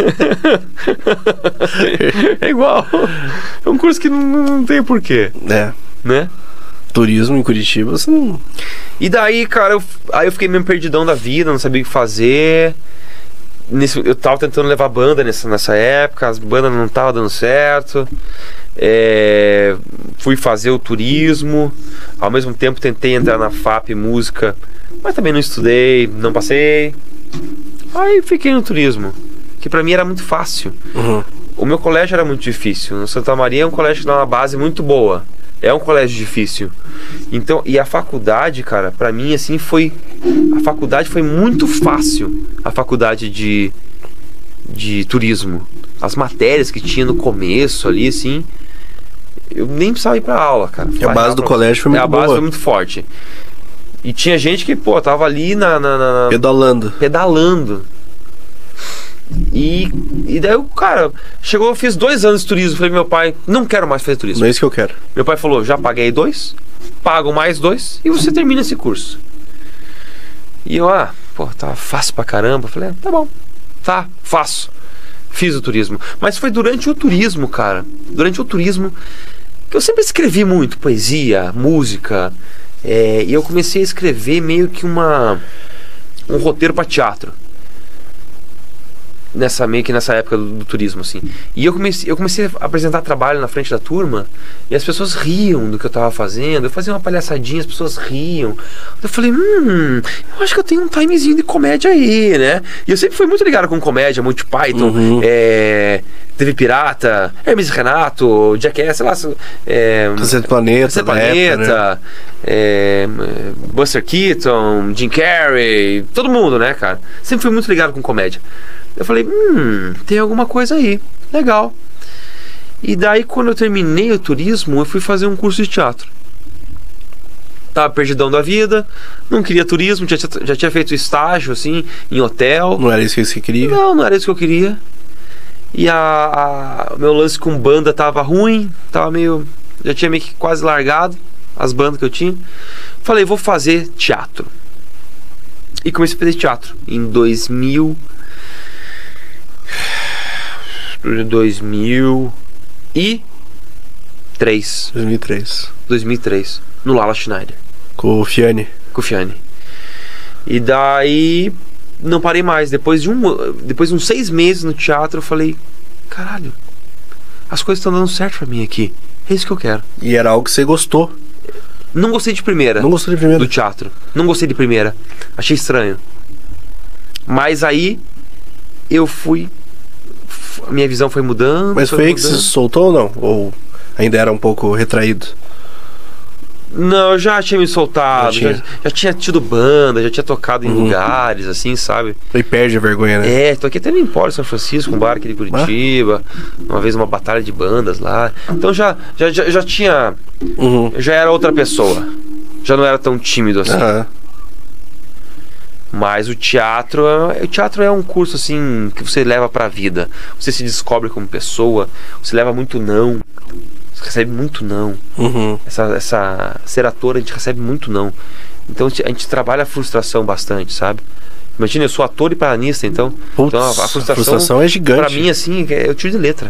É igual. É um curso que não, não tem porquê, É. né? Turismo em Curitiba, você não. E daí, cara, eu, aí eu fiquei meio perdidão da vida, não sabia o que fazer. Nesse, eu tava tentando levar banda nessa, nessa época, as bandas não estavam dando certo. É, fui fazer o turismo, ao mesmo tempo tentei entrar na F A P Música, mas também não estudei, não passei. Aí fiquei no turismo, que pra mim era muito fácil. Uhum. O meu colégio era muito difícil. No Santa Maria é um colégio que dá uma base muito boa. É um colégio difícil. Então, e a faculdade, cara, pra mim assim foi, a faculdade foi muito fácil. A faculdade de de turismo. As matérias que tinha no começo ali assim, eu nem precisava ir pra aula, cara. E a base do colégio foi muito É, a base boa. foi muito forte. E tinha gente que, pô, tava ali na, na, na- Pedalando. pedalando. E, e daí o cara chegou, eu fiz dois anos de turismo. Falei, meu pai, não quero mais fazer turismo. Não é isso que eu quero. Meu pai falou, já paguei dois, pago mais dois e você termina esse curso. E eu, ah, pô, tá fácil pra caramba. Falei, ah, tá bom, tá, faço. Fiz o turismo. Mas foi durante o turismo, cara. Durante o turismo que eu sempre escrevi muito. Poesia, música. É, e eu comecei a escrever meio que uma... um roteiro para teatro. Nessa, meio que nessa época do, do turismo, assim. E eu comecei, eu comecei a apresentar trabalho na frente da turma e as pessoas riam do que eu tava fazendo. Eu fazia uma palhaçadinha, as pessoas riam. Eu falei, hum, eu acho que eu tenho um timezinho de comédia aí, né? E eu sempre fui muito ligado com comédia, Monty Python, uhum. é, T V Pirata, Hermes e Renato, Jackass, sei lá. É, Cacete Planeta, Cacete Planeta, época, né? é, Buster Keaton, Jim Carrey, todo mundo, né, cara? Sempre fui muito ligado com comédia. Eu falei, hum, tem alguma coisa aí, legal. E daí quando eu terminei o turismo, eu fui fazer um curso de teatro. Tava perdidão da vida, não queria turismo, já, já tinha feito estágio, assim, em hotel. Não era isso que você queria? Não, não era isso que eu queria. E a, a meu lance com banda tava ruim, tava meio... já tinha meio que quase largado as bandas que eu tinha. Falei, vou fazer teatro. E comecei a fazer teatro em dois mil... dois mil e três. dois mil e três. dois mil e três. No Lala Schneider. Com o Fiane. Com o Fiane. E daí não parei mais. Depois de um, depois de uns seis meses no teatro, eu falei, caralho, as coisas estão dando certo pra mim aqui. É isso que eu quero. E era algo que você gostou? Não gostei de primeira. Não gostei de primeira? Do teatro. Não gostei de primeira. Achei estranho. Mas aí eu fui... a minha visão foi mudando. Mas foi, foi aí que você se soltou ou não? Ou ainda era um pouco retraído? Não, eu já tinha me soltado, já tinha, já, já tinha tido banda, já tinha tocado em uhum. lugares, assim, sabe? E perde a vergonha, né? É, toquei até no Empório São Francisco, um bar aqui de Curitiba, ah? uma vez uma batalha de bandas lá. Então já, já, já, já tinha... Uhum. Já era outra pessoa. Já não era tão tímido assim. Uhum. Mas o teatro, o teatro é um curso assim que você leva pra vida. Você se descobre como pessoa, você leva muito não, você recebe muito não. Uhum. Essa, essa ser ator, a gente recebe muito não. Então a gente trabalha a frustração bastante, sabe? Imagina, eu sou ator e pianista, então, Puts, então a, a, frustração, a frustração é gigante. Pra mim, assim, eu tiro de letra.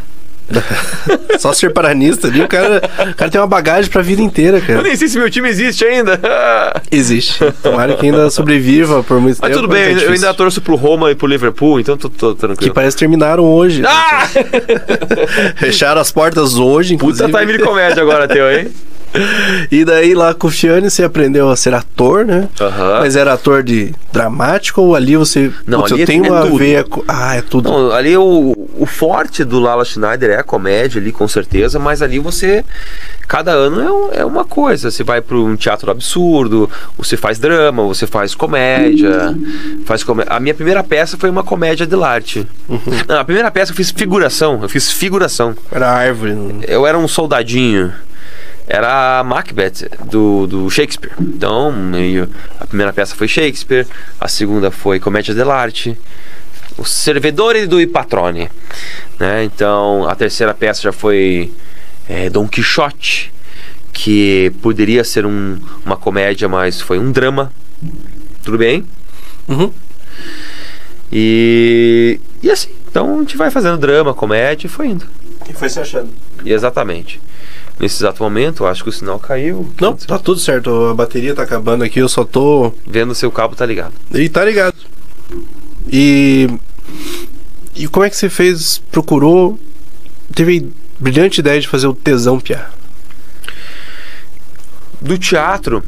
Só ser paranista ali, o cara, o cara tem uma bagagem pra vida inteira, cara. Eu nem sei se meu time existe ainda. Existe. Tomara que ainda sobreviva por muito Mas tempo. Mas tudo bem, eu ainda torço pro Roma e pro Liverpool, então tô, tô tranquilo. Que parece que terminaram hoje. Ah! Fecharam as portas hoje, inclusive. Puta time de comédia agora, teu, hein? E daí lá com o Fiane você aprendeu a ser ator, né? Uhum. Mas era ator de dramático ou ali você... Não, putz, ali eu tenho é uma tudo. veia... Ah, é tudo. Não, ali o, o forte do Lala Schneider é a comédia ali, com certeza, mas ali você... Cada ano é, um, é uma coisa. Você vai para um teatro absurdo, você faz drama, você faz comédia, faz comé... A minha primeira peça foi uma comédia de arte. Uhum. Não, a primeira peça eu fiz figuração, eu fiz figuração. Era árvore. Né? Eu era um soldadinho. Era a Macbeth do, do Shakespeare. Então, meio, a primeira peça foi Shakespeare, a segunda foi Comédia dell'arte, O Servidore do I Patrone, né? Então, a terceira peça já foi é, Don Quixote, que poderia ser um, uma comédia, mas foi um drama. Tudo bem? Uhum. E, e assim, então a gente vai fazendo drama, comédia e foi indo. E foi se achando. E exatamente. Nesse exato momento, eu acho que o sinal caiu. Não, tá tudo certo. A bateria tá acabando aqui, eu só tô... Vendo se o cabo tá ligado. E tá ligado. E... E como é que você fez, procurou... Teve a brilhante ideia de fazer o Tesão Piá? Do teatro...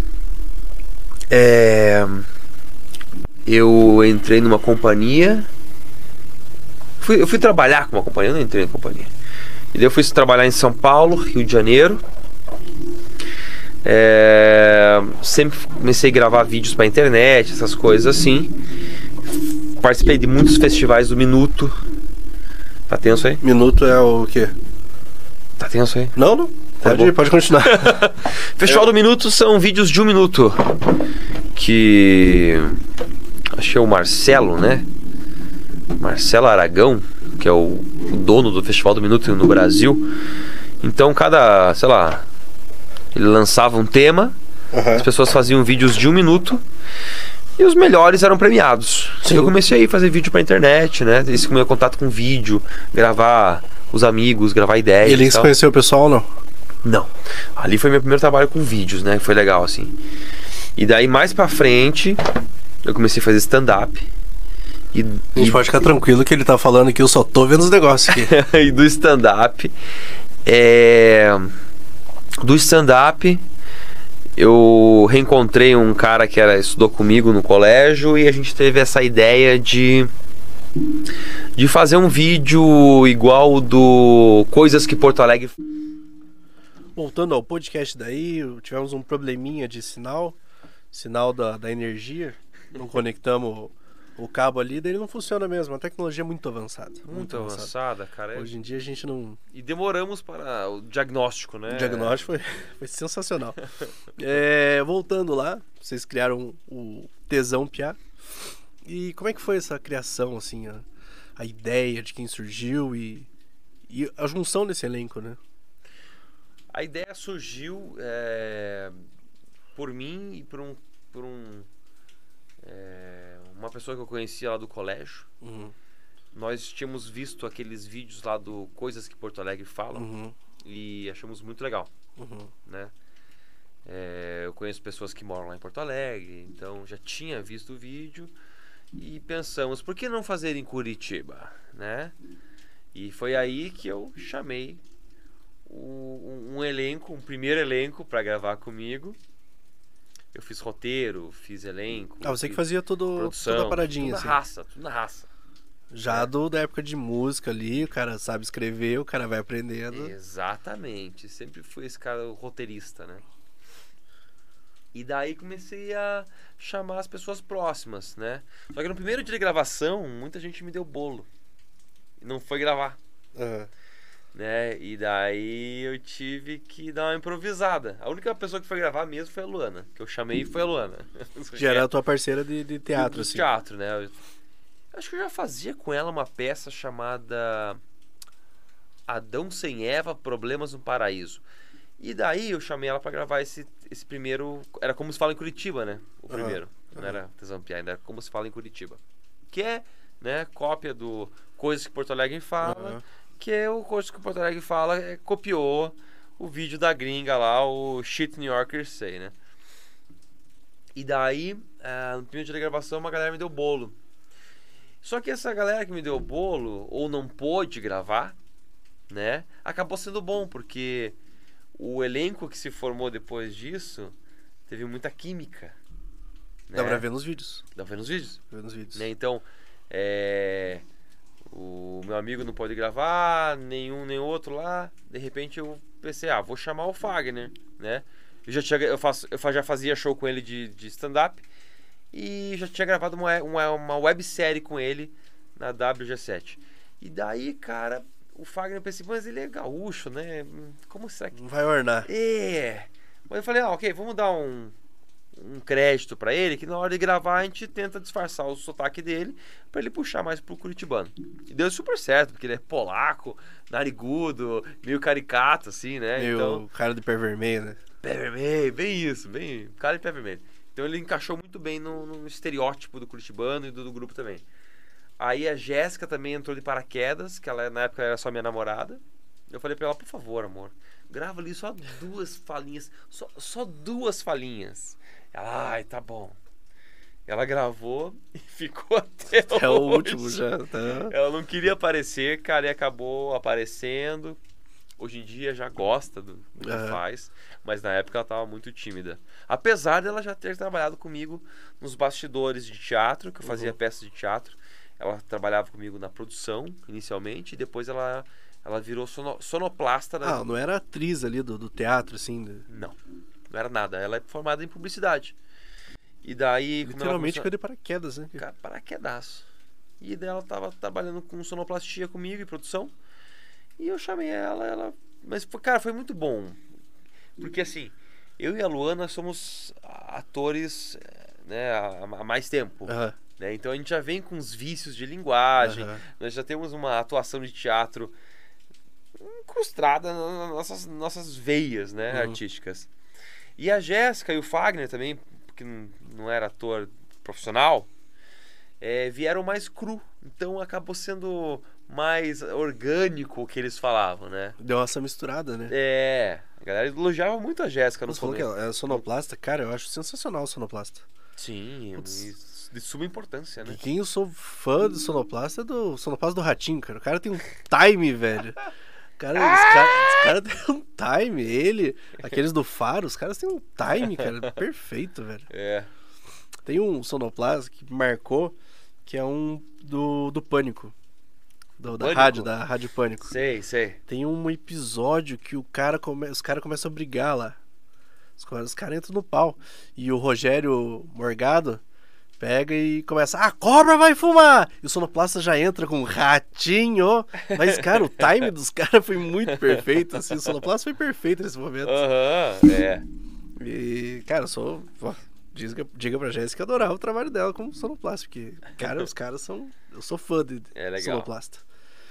É... Eu entrei numa companhia... Fui, eu fui trabalhar com uma companhia, eu não entrei na companhia. E daí eu fui trabalhar em São Paulo, Rio de Janeiro. É, sempre comecei a gravar vídeos pra internet, essas coisas assim. Participei de muitos festivais do Minuto. Tá tenso aí? Minuto é o quê? Tá tenso aí? Não, não. Tá Pode, pode continuar. Festival do Minuto são vídeos de um minuto. Que... Acho que é o Marcelo, né? Marcelo Aragão, que é o dono do Festival do Minuto no Brasil. Então cada, sei lá, ele lançava um tema, uhum. As pessoas faziam vídeos de um minuto E os melhores eram premiados. Sim. Eu comecei a fazer vídeo pra internet, né? Esse meu contato com vídeo, gravar os amigos, gravar ideias. E ali você conheceu o pessoal ou não? Não. Ali foi meu primeiro trabalho com vídeos, né? Foi legal, assim. E daí, mais pra frente, eu comecei a fazer stand-up. E, A gente e... pode ficar tranquilo que ele tá falando que eu só tô vendo os negócios aqui. e do stand-up... É... Do stand-up... Eu reencontrei um cara que era, estudou comigo no colégio e a gente teve essa ideia de de fazer um vídeo igual do Coisas que Porto Alegre. Voltando ao podcast daí, tivemos um probleminha de sinal, sinal da, da energia, não conectamos o cabo ali, daí ele não funciona mesmo, a tecnologia é muito avançada. Muito, Muito avançada. avançada, cara. Hoje em dia a gente não... E demoramos para o diagnóstico, né? O diagnóstico foi, foi sensacional. É, voltando lá, vocês criaram o Tesão Piá. E como é que foi essa criação, assim, a, a ideia de quem surgiu e, e a junção desse elenco, né? A ideia surgiu é, por mim e por um, por um é, uma pessoa que eu conhecia lá do colégio. Uhum. Nós tínhamos visto aqueles vídeos lá do Coisas que Porto Alegre Falam Uhum. e achamos muito legal, Uhum. né? É, eu conheço pessoas que moram lá em Porto Alegre, então já tinha visto o vídeo e pensamos, por que não fazer em Curitiba, né? E foi aí que eu chamei o, um, um elenco, um primeiro elenco para gravar comigo. Eu fiz roteiro, fiz elenco. Ah, você fiz que fazia tudo, produção, toda a paradinha, tudo assim. na raça, tudo na raça. Já É. do, da época de música ali, o cara sabe escrever, o cara vai aprendendo. Exatamente, sempre fui esse cara o roteirista, né? E daí comecei a chamar as pessoas próximas, né? Só que no primeiro dia de gravação, muita gente me deu bolo e não foi gravar, Aham. né? E daí eu tive que dar uma improvisada. A única pessoa que foi gravar mesmo foi a Luana, que eu chamei foi a Luana. Já era a tua parceira de, de teatro, Do assim. teatro, né? Eu, acho que eu já fazia com ela uma peça chamada Adão sem Eva, Problemas no Paraíso. E daí eu chamei ela pra gravar esse, esse primeiro... Era Como Se Fala em Curitiba, né? O Aham, primeiro. Não aham. era Tesão Piá, ainda era Como Se Fala em Curitiba. Que é, né, cópia do Coisas que Porto Alegre Fala. Aham. Que é o Coisas que Porto Alegre Fala, é, copiou o vídeo da gringa lá, o Shit New Yorkers Say, né? E daí, ah, no primeiro dia da gravação, uma galera me deu bolo. Só que essa galera que me deu bolo, ou não pôde gravar, né? Acabou sendo bom, porque o elenco que se formou depois disso teve muita química. Né? Dá pra ver nos vídeos. Dá pra ver nos vídeos. Ver nos vídeos. Né? Então, é... o meu amigo não pode gravar, nenhum nem outro lá. De repente eu pensei, ah, vou chamar o Fagner, né? Eu já, tinha, eu faço, eu já fazia show com ele de, de stand-up e já tinha gravado uma, uma, uma websérie com ele na W G sete. E daí, cara, o Fagner, eu pensei, mas ele é gaúcho, né? Como será que... Não vai ornar. É. Mas eu falei, ah, ok, vamos dar um, um crédito pra ele, que na hora de gravar a gente tenta disfarçar o sotaque dele pra ele puxar mais pro curitibano. E deu super certo, porque ele é polaco, narigudo, meio caricato, assim, né? Meio Então, cara de pé vermelho, né? pé vermelho, bem isso, bem cara de pé vermelho. Então ele encaixou muito bem no, no estereótipo do curitibano e do, do grupo também. Aí a Jéssica também entrou de paraquedas, que ela na época era só minha namorada. Eu falei pra ela, por favor, amor, grava ali só duas falinhas, só, só duas falinhas. Ela, ai, tá bom. Ela gravou e ficou até, É o hoje. último já, tá? Ela não queria aparecer, cara, e acabou aparecendo. Hoje em dia já gosta do, do que Aham. faz, mas na época ela tava muito tímida. Apesar dela já ter trabalhado comigo nos bastidores de teatro, que eu fazia Uhum. peças de teatro. Ela trabalhava comigo na produção, inicialmente, e depois ela, ela virou sono, sonoplasta. Da... Ah, não era atriz ali do, do teatro, assim. de- Não, não era nada. Ela é formada em publicidade. E daí... quando ela Literalmente começou- caiu de paraquedas, né? Cara, paraquedaço. E daí ela tava trabalhando com sonoplastia comigo e produção. E eu chamei ela, ela... Mas, foi- cara, foi muito bom. Porque, assim, eu e a Luana somos atores, eh, né, há, há mais tempo. Aham. Né? Então a gente já vem com os vícios de linguagem. Aham. Nós já temos uma atuação de teatro incrustada nas nossas, nossas veias, né, Uhum. artísticas. E a Jéssica e o Fagner também, que não, não era ator profissional, é, vieram mais cru. Então acabou sendo mais orgânico o que eles falavam, né? Deu essa misturada, né? É, a galera elogiava muito a Jéssica no Você falou que começo. ela é sonoplasta? Cara, eu acho sensacional o sonoplasta. Sim, Putz. de suma importância, né? E quem eu sou fã do sonoplasta é do sonoplasta do Ratinho, cara. O cara tem um time, velho. Cara, os caras cara têm um time. Ele, aqueles do Faro, os caras têm um time, cara, perfeito, velho. É. Tem um sonoplasta que marcou, que é um do, do Pânico. Do, da Pânico? rádio, da Rádio Pânico. Sei, sei. Tem um episódio que o cara come... os caras começam a brigar lá. Os caras os cara entram no pau. E o Rogério Morgado pega e começa: a cobra vai fumar! E o sonoplasta já entra com um ratinho. Mas, cara, o time dos caras foi muito perfeito. Assim, o sonoplasta foi perfeito nesse momento. Aham, uhum, é. E, cara, eu sou. Pô, diga, diga pra Jéssica que eu adorava o trabalho dela como sonoplasta. Porque, cara, os caras são. Eu sou fã de é legal. sonoplasta.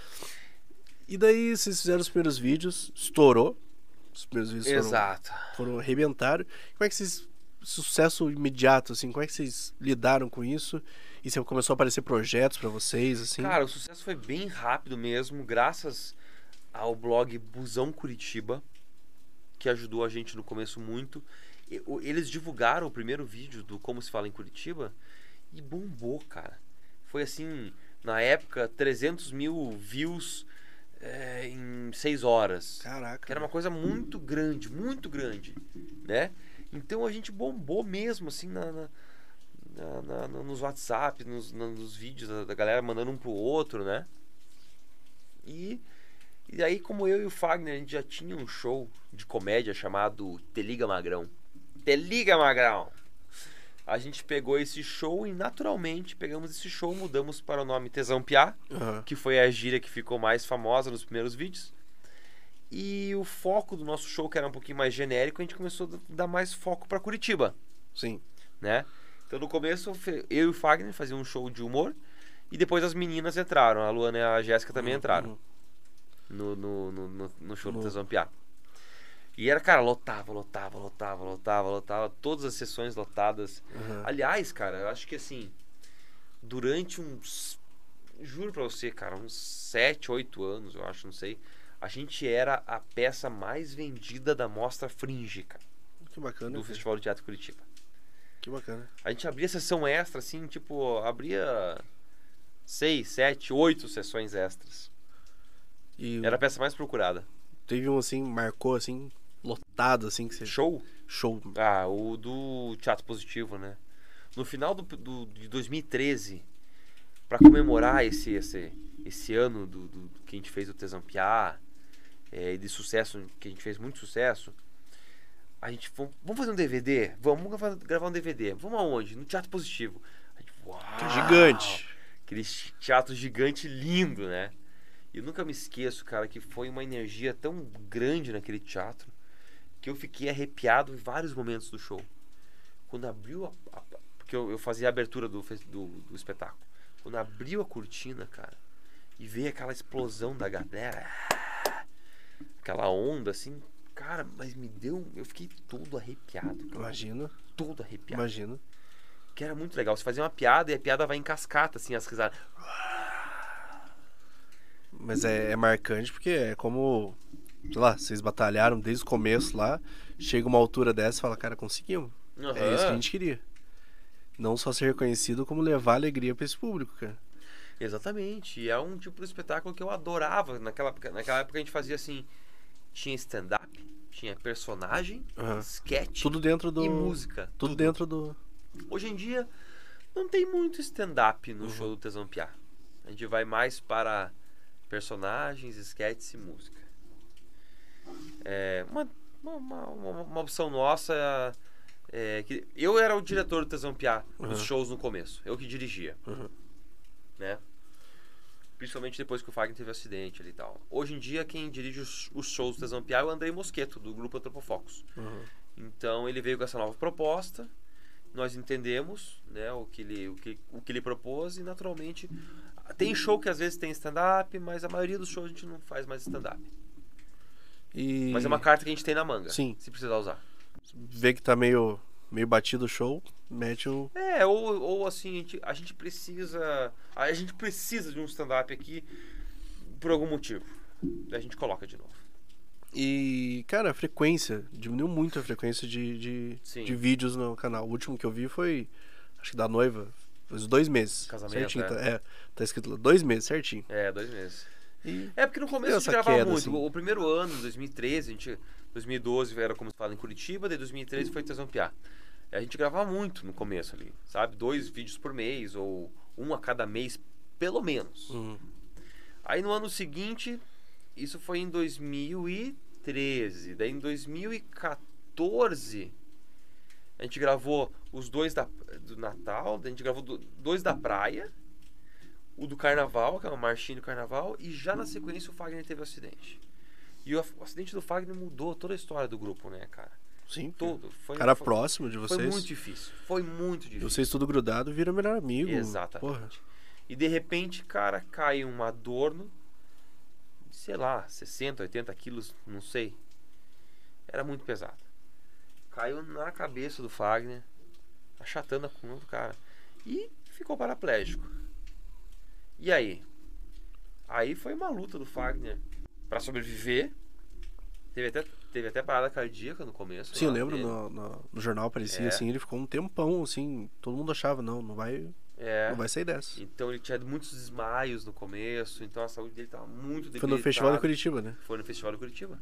E daí, vocês fizeram os primeiros vídeos, estourou. Os primeiros vídeos foram, Exato. foram arrebentaram. Como é que vocês. Sucesso imediato, assim, como é que vocês lidaram com isso? E você começou a aparecer projetos pra vocês, assim? Cara, o sucesso foi bem rápido mesmo, graças ao blog Busão Curitiba, que ajudou a gente no começo muito. Eles divulgaram o primeiro vídeo do Como Se Fala em Curitiba e bombou, cara. Foi assim, na época, trezentos mil views é, em seis horas. Caraca. Que era uma coisa muito grande, muito grande, né? Então a gente bombou mesmo, assim, na, na, na, na, nos WhatsApp, nos, na, nos vídeos da, da galera mandando um pro outro, né? E, e aí, como eu e o Fagner, a gente já tinha um show de comédia chamado Te Liga Magrão. Te Liga Magrão! A gente pegou esse show e, naturalmente, pegamos esse show, mudamos para o nome Tesão Piá, Uhum. que foi a gíria que ficou mais famosa nos primeiros vídeos. E o foco do nosso show, que era um pouquinho mais genérico, a gente começou a dar mais foco pra Curitiba, Sim. né? Então no começo eu e o Fagner faziam um show de humor e depois as meninas entraram, a Luana e a Jéssica também Uhum. entraram no, no, no, no, no show No- do Tesão Piá. E era, cara, lotava, lotava, lotava, lotava, lotava, todas as sessões lotadas. Uhum. Aliás, cara, eu acho que assim, durante uns, juro pra você, cara, uns sete, oito anos, eu acho, não sei, a gente era a peça mais vendida da Mostra Fringe, cara, Que bacana. do cara. Festival de Teatro Curitiba. Que bacana. A gente abria sessão extra, assim, tipo, abria seis, sete, oito sessões extras. E Era a peça mais procurada. teve um, assim, marcou, assim, lotado, assim, que você... Show? Show. Ah, o do Teatro Positivo, né? No final do, do, de dois mil e treze, pra comemorar esse, esse, esse ano do, do, que a gente fez o Tesão Piá, é, de sucesso, que a gente fez muito sucesso, a gente, vamos, vamos fazer um D V D? Vamos gravar, gravar um D V D. Vamos aonde? No Teatro Positivo. A gente, uau! Que é gigante. Aquele teatro gigante lindo, né? E eu nunca me esqueço, cara, que foi uma energia tão grande naquele teatro que eu fiquei arrepiado em vários momentos do show. Quando abriu a... a porque eu, eu fazia a abertura do, do, do espetáculo. Quando abriu a cortina, cara, e veio aquela explosão da galera, aquela onda, assim, cara, mas me deu... Eu fiquei todo arrepiado, cara. Imagina. Todo arrepiado. Imagina. Que era muito legal. Você fazia uma piada e a piada vai em cascata, assim, as risadas. Mas é, é marcante porque é como, sei lá, vocês batalharam desde o começo lá, chega uma altura dessa e fala, cara, conseguimos. Uhum. É isso que a gente queria. Não só ser reconhecido, como levar alegria pra esse público, cara. Exatamente. E é um tipo de espetáculo que eu adorava. Naquela, naquela época a gente fazia assim, tinha stand-up, tinha personagem, Uhum. sketch Tudo dentro do... e música. Tudo dentro do... Hoje em dia não tem muito stand-up no Uhum. show do Tesão Piá. A gente vai mais para personagens, sketches e música. É uma, uma, uma, uma opção nossa. É, que eu era o diretor do Tesão Piá dos Uhum. shows no começo. Eu que dirigia. Uhum. Né? Principalmente depois que o Fagner teve acidente ali e tal. Hoje em dia quem dirige os, os shows do Tesão Piá é o Andrei Mosqueto, do grupo Antropofocus. Uhum. Então ele veio com essa nova proposta. Nós entendemos, né, o que ele, o que, o que ele propôs e naturalmente tem show que às vezes tem stand-up, mas a maioria dos shows a gente não faz mais stand-up. E... Mas é uma carta que a gente tem na manga. Sim. Se precisar usar. Vê que tá meio meio batido o show, mete um... É, ou, ou assim, a gente, a gente precisa. A gente precisa de um stand-up aqui por algum motivo. Daí a gente coloca de novo. E, cara, a frequência, diminuiu muito a frequência de, de, Sim. de vídeos no canal. O último que eu vi foi, acho que da noiva, faz dois meses. Casamento, certinho, é. Tá, é, tá escrito lá, dois meses, certinho. É, dois meses. E É porque no começo deu a gente essa gravava queda, muito. assim. O primeiro ano, dois mil e treze, a gente, dois mil e doze era como se fala em Curitiba, daí dois mil e treze foi Tesão Piá. A gente gravava muito no começo ali, sabe? Dois vídeos por mês, ou um a cada mês, pelo menos. Uhum. Aí no ano seguinte, isso foi em dois mil e treze. Daí em dois mil e quatorze, a gente gravou os dois da, do Natal, daí a gente gravou do, dois da praia, o do Carnaval, que é uma marchinha do Carnaval, e já na sequência o Fagner teve um acidente. E o, o acidente do Fagner mudou toda a história do grupo, né, cara? Sim, Todo. Foi, cara foi, próximo de vocês. Foi muito difícil. Foi muito difícil. Vocês tudo grudado, viram melhor amigo. Exatamente. Porra. E de repente, cara, cai um adorno, sei lá, sessenta, oitenta quilos, não sei. Era muito pesado. Caiu na cabeça do Fagner, achatando a coluna do cara. E ficou paraplégico. E aí? Aí foi uma luta do Fagner pra sobreviver. Teve até, teve até parada cardíaca no começo. Sim, eu lá lembro dele. no, no, no jornal aparecia É. assim, ele ficou um tempão assim, todo mundo achava, não, não vai, É. não vai sair dessa. Então ele tinha muitos desmaios no começo, então a saúde dele estava muito debilitada. Foi no Festival de Curitiba, né? Foi no Festival de Curitiba.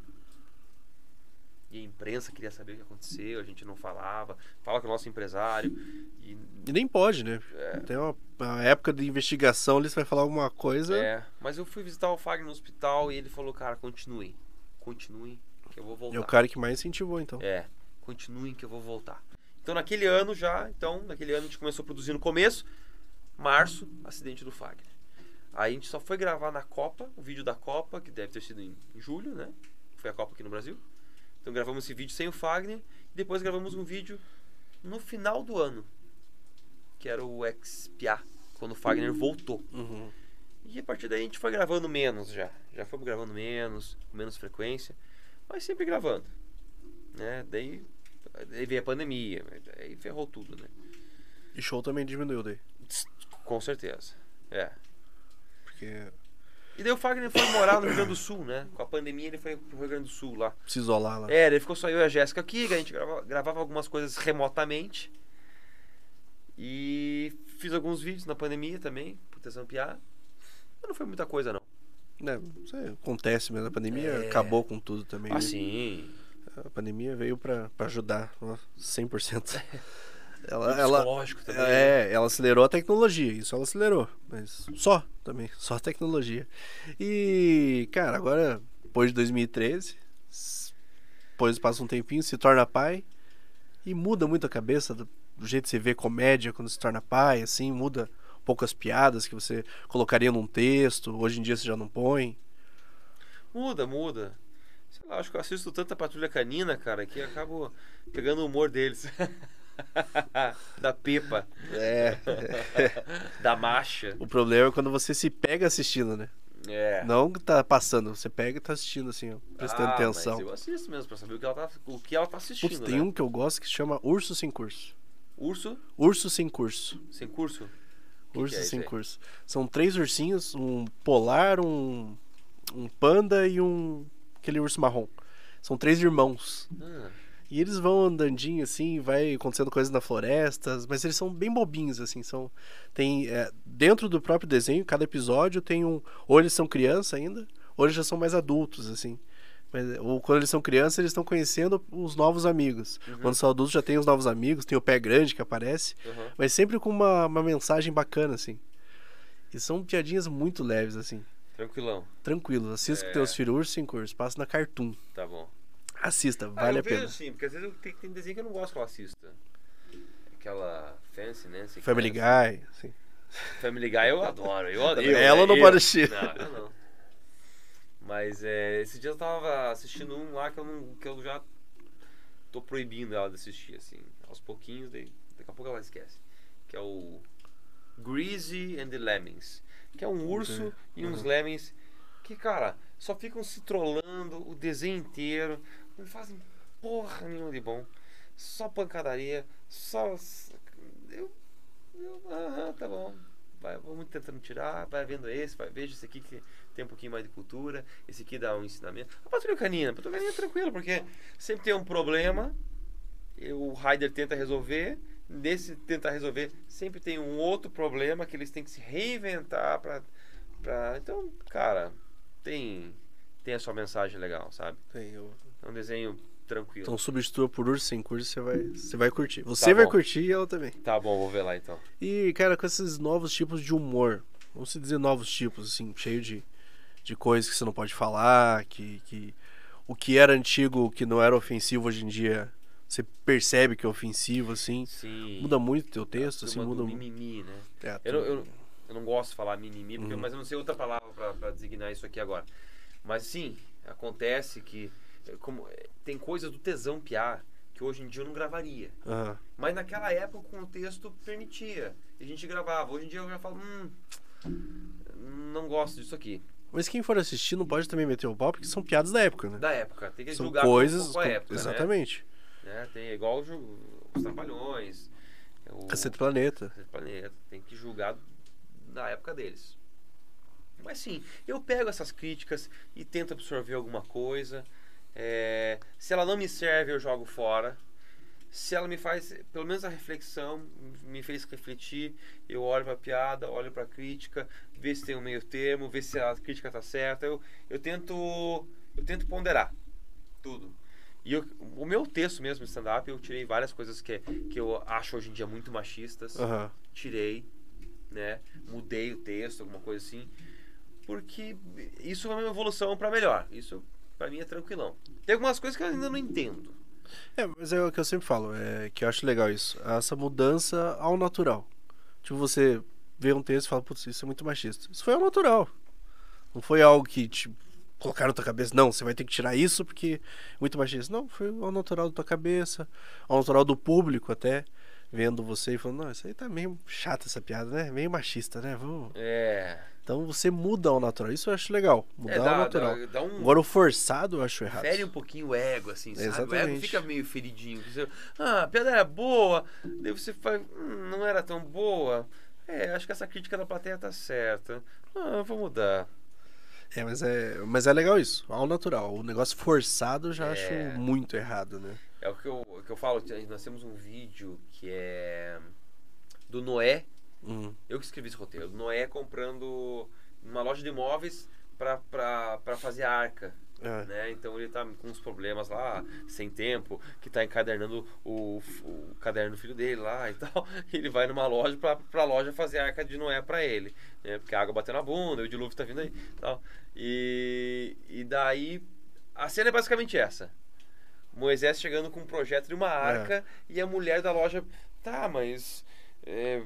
E a imprensa queria saber o que aconteceu, a gente não falava. Fala com o nosso empresário. E, E nem pode, né? É. Tem uma, uma época de investigação, eles vai falar alguma coisa. é, mas eu fui visitar o Fagner no hospital e ele falou, cara, continuem. Continuem, que eu vou voltar. É o cara que mais incentivou, então. É, continuem que eu vou voltar. Então naquele ano já, então, naquele ano a gente começou a produzir no começo. Março, acidente do Fagner. Aí a gente só foi gravar na Copa, o vídeo da Copa, que deve ter sido em, em julho, né? Foi a Copa aqui no Brasil. Então gravamos esse vídeo sem o Fagner. E depois gravamos um vídeo no final do ano, que era o X P A, quando o Fagner voltou. Uhum. E a partir daí a gente foi gravando menos já. Já fomos gravando menos, com menos frequência, mas sempre gravando. Né? Daí, daí veio a pandemia, aí ferrou tudo, né? E show também diminuiu daí. Com certeza. É. Porque E daí o Fagner foi morar no Rio Grande do Sul, né? Com a pandemia ele foi pro Rio Grande do Sul lá. se isolar lá. É, daí ficou só eu e a Jéssica aqui, a gente gravava, gravava algumas coisas remotamente. E fiz alguns vídeos na pandemia também, por Tesão Piá. Mas não foi muita coisa, não. Né, isso aí acontece mesmo. A pandemia É. acabou com tudo também. Ah, né? sim. A pandemia veio pra, pra ajudar, ó, cem por cento. O ela, ela, psicológico também. é, ela acelerou a tecnologia, isso ela acelerou. Mas só também, só a tecnologia. E, cara, agora, depois de dois mil e treze, s- depois passa um tempinho, se torna pai. E muda muito a cabeça do, do jeito que você vê comédia quando se torna pai, assim, muda um pouco as piadas que você colocaria num texto, hoje em dia você já não põe. Muda, muda. Sei lá, acho que eu assisto tanta Patrulha Canina, cara, que eu acabo pegando o humor deles. Da Pepa. É. Da Masha. O problema é quando você se pega assistindo, né? É. Não que tá passando, você pega e tá assistindo, assim, ó, prestando Ah, atenção. Mas eu assisto mesmo, pra saber o que ela tá, o que ela tá assistindo. Putz, tem né? um que eu gosto que se chama Urso Sem Curso. Urso Urso Sem Curso. sem curso? Que Urso que é isso Sem aí? Curso. São três ursinhos, um polar, um, um panda e um aquele urso marrom. São três irmãos. Ah, E eles vão andandinho assim, vai acontecendo coisas na floresta, mas eles são bem bobinhos, assim, são. Tem. É, dentro do próprio desenho, cada episódio tem um. Ou eles são criança ainda, ou eles já são mais adultos, assim. Mas, ou quando eles são crianças, eles estão conhecendo os novos amigos. Uhum. Quando são adultos, já tem os novos amigos, tem o pé grande que aparece, uhum. mas sempre com uma, uma mensagem bacana, assim. E são piadinhas muito leves, assim. Tranquilão. Tranquilo, assista É. com teus filhos, Urso Sem Curso, passa na Cartoon. Tá bom. Assista, Ah, vale eu a pena. vejo sim, porque às vezes eu tenho, tem desenho que eu não gosto que eu assista. Aquela Fancy, né? Sei que Family é. Guy, assim. Family Guy eu adoro. Eu adoro. Ela eu, não eu, pode assistir. Não, eu não. Mas é, esse dia eu tava assistindo um lá que eu, não, que eu já tô proibindo ela de assistir, assim. Aos pouquinhos, daí, daqui a pouco ela esquece. Que é o Greasy and the Lemmings. Que é um urso Ok. e uns Uhum. lemmings que, cara, só ficam se trollando o desenho inteiro. Não fazem porra nenhuma de bom. só pancadaria, só... Eu... eu aham, tá bom. Vai, vamos tentando tirar, vai vendo esse, vai, veja esse aqui que tem um pouquinho mais de cultura, esse aqui dá um ensinamento. A patrulha canina, a patrulha canina é tranquilo, porque sempre tem um problema, e o Rider tenta resolver, nesse tentar resolver, sempre tem um outro problema que eles têm que se reinventar pra... pra... Então, cara, tem, tem a sua mensagem legal, sabe? Tem, eu... É um desenho tranquilo. Então substitua por Urso Sem Curso, você vai, você vai curtir. Você Tá vai bom. curtir e ela também. Tá bom, vou ver lá então. E, cara, com esses novos tipos de humor, vamos se dizer novos tipos, assim, cheio de, de coisas que você não pode falar, que, que o que era antigo, que não era ofensivo hoje em dia, você percebe que é ofensivo, assim. Sim. Muda muito o teu texto, A assim, turma muda do muito. mimimi, né? É, Eu, não- eu, eu não gosto de falar mimimi, porque, Uhum. mas eu não sei outra palavra pra, pra designar isso aqui agora. Mas sim, acontece que é, como, é, tem coisas do tesão piar que hoje em dia eu não gravaria. Aham. Mas naquela época o contexto permitia. E a gente gravava. Hoje em dia eu já falo, hum, não gosto disso aqui. Mas quem for assistir não pode também meter o pau, porque são piadas da época, né? Da época. Tem que São julgar coisas... com, com a com- época, Exatamente. né? Né? Tem igual ju- os Trapalhões. O Cacete Planeta. Cacete Planeta. Tem que julgar da época deles. Mas sim, eu pego essas críticas e tento absorver alguma coisa. É, se ela não me serve, eu jogo fora. Se ela me faz, pelo menos a reflexão, me fez refletir, eu olho para a piada, olho para a crítica, ver se tem um meio termo, ver se a crítica tá certa. Eu, eu tento eu tento ponderar tudo. E eu, o meu texto mesmo, stand-up, eu tirei várias coisas que, que eu acho hoje em dia muito machistas. Aham. Tirei, né? Mudei o texto, alguma coisa assim. Porque isso é uma evolução para melhor. Isso, para mim, é tranquilão. Tem algumas coisas que eu ainda não entendo. É, mas é o que eu sempre falo, é que eu acho legal isso. Essa mudança ao natural. Tipo, você vê um texto e fala, putz, isso é muito machista. Isso foi ao natural. Não foi algo que te colocaram na tua cabeça, não, você vai ter que tirar isso porque é muito machista. Não, foi ao natural da tua cabeça, ao natural do público até, vendo você e falando, não, isso aí tá meio chata essa piada, né? Meio machista, né? Vamos... É. Então você muda ao natural. Isso eu acho legal. Mudar É, ao dá, natural. dá, dá um. Agora o forçado eu acho errado. Fere um pouquinho o ego, assim, sabe? O ego Exatamente. fica meio feridinho. Você, ah, a piada era boa, daí você faz. Hum, não era tão boa. É, acho que essa crítica da plateia tá certa. Ah, vou mudar. É, mas é, mas é legal isso, ao natural. O negócio forçado eu já É. acho muito errado, né? É o que eu, o que eu falo, nós temos um vídeo que é do Noé. Hum. Eu que escrevi esse roteiro. Do Noé comprando numa loja de imóveis pra, pra, pra fazer a arca. É. Né? Então ele tá com uns problemas lá, sem tempo, que tá encadernando o, o caderno do filho dele lá e tal. E ele vai numa loja pra, pra loja fazer a arca de Noé pra ele, né? Porque a água bateu na bunda, o dilúvio tá vindo aí e tal. E, e daí a cena é basicamente essa: Moisés chegando com um projeto de uma arca e a mulher da loja, tá, mas é,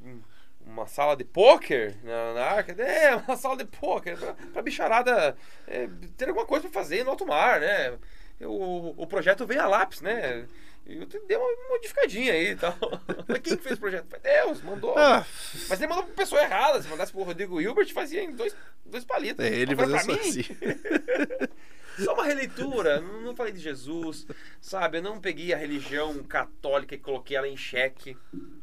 uma sala de pôquer na, na arca? É, uma sala de pôquer pra, pra bicharada é, ter alguma coisa pra fazer no alto mar, né? O, o projeto veio a lápis, né? Eu dei uma modificadinha aí e tal. Mas quem fez o projeto? Foi Deus, mandou. Ah, Mas ele mandou pra pessoa errada. Se mandasse pro Rodrigo Hilbert, fazia em dois, dois palitos. é, ele Agora, fazia pra só mim, assim. só uma releitura, não, não falei de Jesus, sabe? Eu não peguei a religião católica e coloquei ela em xeque.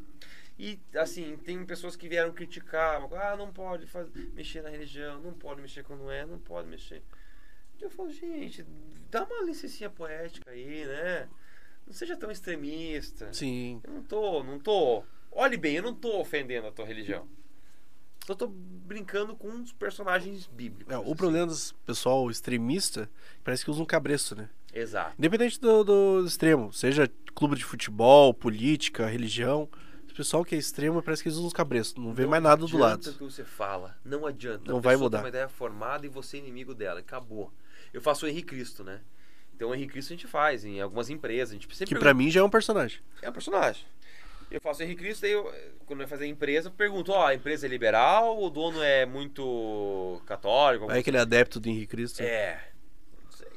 E, assim, tem pessoas que vieram criticar, ah, não pode fazer, mexer na religião, não pode mexer quando é, não pode mexer. Eu falo, gente, dá uma licencinha poética aí, né? Não seja tão extremista. Sim. Eu não tô, não tô... Olhe bem, eu não tô ofendendo a tua religião. Só tô brincando com uns personagens bíblicos. É, o assim. problema do pessoal extremista parece que usa um cabresto, né? Exato. Independente do, do extremo, seja clube de futebol, política, religião, o pessoal que é extremo parece que eles usam uns cabrestos, não vê mais nada do lado. Não adianta o que você fala, não adianta. Não A vai pessoa mudar. tem uma ideia formada e você é inimigo dela, acabou. Eu faço o Henrique Cristo, né? Então o Henrique Cristo a gente faz em algumas empresas, a gente sempre Que pra pergunta- mim já é um personagem. É um personagem. Eu faço Henrique Cristo, daí eu, quando vai fazer a empresa, eu pergunto, ó, a empresa é liberal, o dono é muito católico? Aí aquele adepto do Henrique Cristo. É, não sei.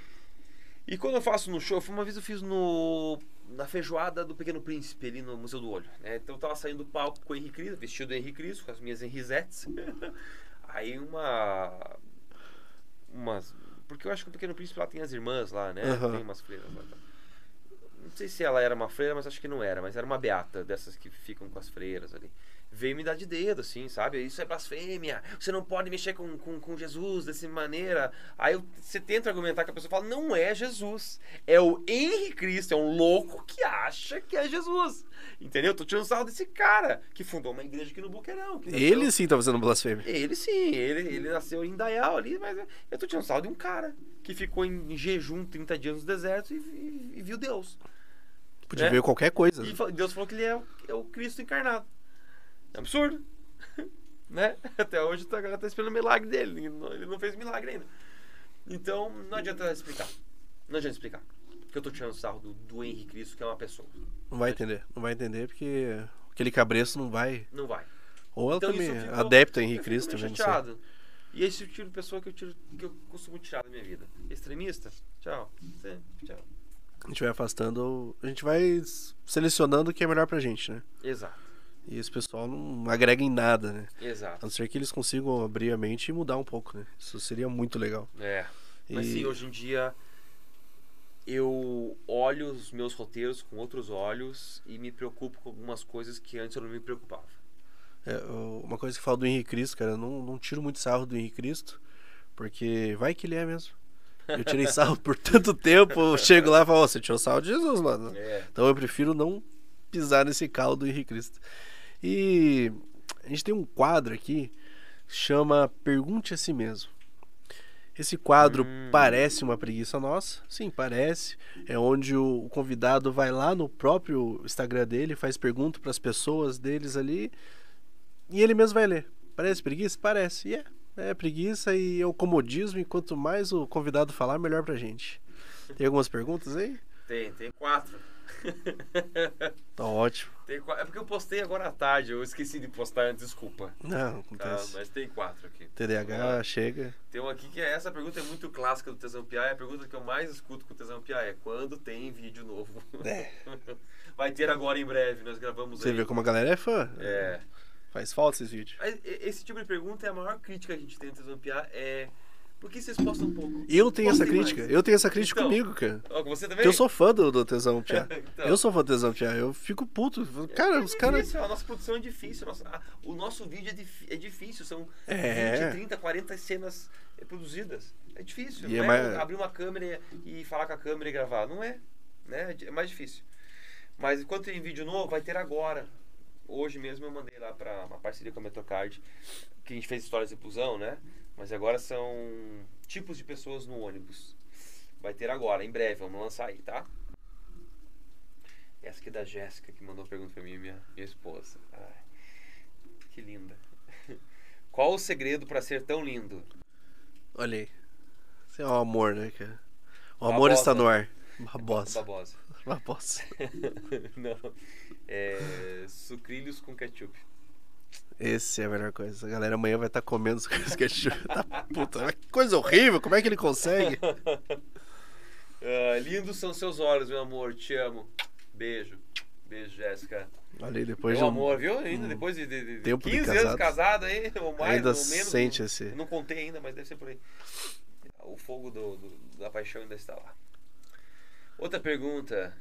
E quando eu faço no show, uma vez eu fiz no na feijoada do Pequeno Príncipe, ali no Museu do Olho, né? Então eu tava saindo do palco com o Henrique Cristo, vestido do Henrique Cristo, com as minhas Henrisettes. Aí uma... umas... Porque eu acho que o Pequeno Príncipe lá tem as irmãs lá, né? Uhum. Tem umas freiras lá. Tá? não sei se ela era uma freira, mas acho que não era, mas era uma beata, dessas que ficam com as freiras ali. Veio me dar de dedo, assim, sabe? Isso é blasfêmia, você não pode mexer com, com, com Jesus dessa maneira. Aí eu, você tenta argumentar que a pessoa fala, não é Jesus, é o Henri Cristo, é um louco que acha que é Jesus. Entendeu? Eu tô tirando sarro desse cara que fundou uma igreja aqui no Boqueirão. Que nasceu... Ele sim tá fazendo blasfêmia. Ele sim, ele, ele nasceu em Indaial ali, mas eu tô tirando sarro de um cara que ficou em, em jejum trinta dias no deserto e, e, e viu Deus. Podia né? ver qualquer coisa. E Deus falou que ele é o, é o Cristo encarnado. É absurdo. Né? Até hoje a galera tá esperando o milagre dele. Ele não, ele não fez milagre ainda. Então, não adianta explicar. Não adianta explicar. Porque eu tô tirando sarro do, do Henri Cristo, que é uma pessoa. Não vai entender. Não vai entender porque aquele cabresto não vai. Não vai. Ou ela Então, também isso ficou- adepta a Henri eu fico Cristo. meio Né? Não sei. chateado. E esse é o tipo de pessoa que eu, tiro, que eu costumo tirar da minha vida. Extremista? Tchau. Você, tchau. A gente vai afastando. A gente vai selecionando o que é melhor pra gente, né? Exato. E esse pessoal não agrega em nada, né? A Exato. não ser que eles consigam abrir a mente e mudar um pouco, né? Isso seria muito legal. É. Mas E- sim, hoje em dia eu olho os meus roteiros com outros olhos e me preocupo com algumas coisas que antes eu não me preocupava. É, eu- uma coisa que fala do Henri Cristo, cara, eu não, não tiro muito sarro do Henri Cristo, porque vai que ele é mesmo. Eu tirei sarro por tanto tempo, eu chego lá e falo, "Ó, você tirou sarro de Jesus, mano. É. Então eu prefiro não pisar nesse calo do Henri Cristo. E a gente tem um quadro aqui que chama Pergunte a Si Mesmo. Esse quadro Hum. parece uma preguiça nossa, sim, parece. É onde o convidado vai lá no próprio Instagram dele, faz pergunta para as pessoas deles ali e ele mesmo vai ler. Parece preguiça? Parece. E é. É preguiça e é o comodismo, e quanto mais o convidado falar, melhor pra gente. Tem algumas perguntas aí? Tem, tem quatro. Tá ótimo. Tem quatro. É porque eu postei agora à tarde, eu esqueci de postar antes, desculpa. Não, Tá? acontece. Mas tem quatro aqui. T D A H, chega. Tem uma aqui que é essa pergunta é muito clássica do Tesão Piá, é a pergunta que eu mais escuto com o Tesão Piá é quando tem vídeo novo? É. Vai ter agora em breve, nós gravamos Você aí. vê como a galera é fã? É. Faz falta esses vídeos. Mas e- Esse tipo de pergunta é a maior crítica que a gente tem no Tesão Piá, é por que vocês postam um pouco? Eu tenho essa Postem crítica. mais. Eu tenho essa crítica Então, comigo, cara. Ó, com você também? Porque eu sou fã do, do Tesão Piá. Então. Eu sou fã do Tesão Piá. Eu fico puto. Cara, É os caras. difícil, a nossa produção é difícil. a nossa- a- o nosso vídeo é, dif- é difícil. São É. vinte, trinta, quarenta cenas eh, produzidas. É difícil. E não é é mais- abrir uma câmera e falar com a câmera e gravar. Não é. Né? É mais difícil. Mas enquanto tem vídeo novo, vai ter agora. Hoje mesmo eu mandei lá pra uma parceria com a Metrocard, que a gente fez histórias de inclusão, né? Mas agora são tipos de pessoas no ônibus. Vai ter agora, em breve, vamos lançar aí, tá? Essa aqui é da Jéssica, que mandou uma pergunta pra mim, minha, minha esposa. Ai, que linda. Qual o segredo pra ser tão lindo? Olha aí. Isso é um amor, né, cara? O Babosa. amor está no ar. Babosa. Babosa. Babosa. Não. É, sucrilhos com ketchup. Esse é a melhor coisa. A galera amanhã vai estar comendo as coisas que a gente tá puta. Que coisa horrível. Como é que ele consegue? Ah, lindos são seus olhos, meu amor. Te amo. Beijo. Beijo, Jéssica. Olha aí, depois Meu de um amor, viu? Ainda depois de, de, de tempo de quinze casado. anos casado aí, ou mais, Ainda ou menos. sente não, esse- não contei ainda, mas deve ser por aí. O fogo do, do- da paixão ainda está lá. Outra pergunta.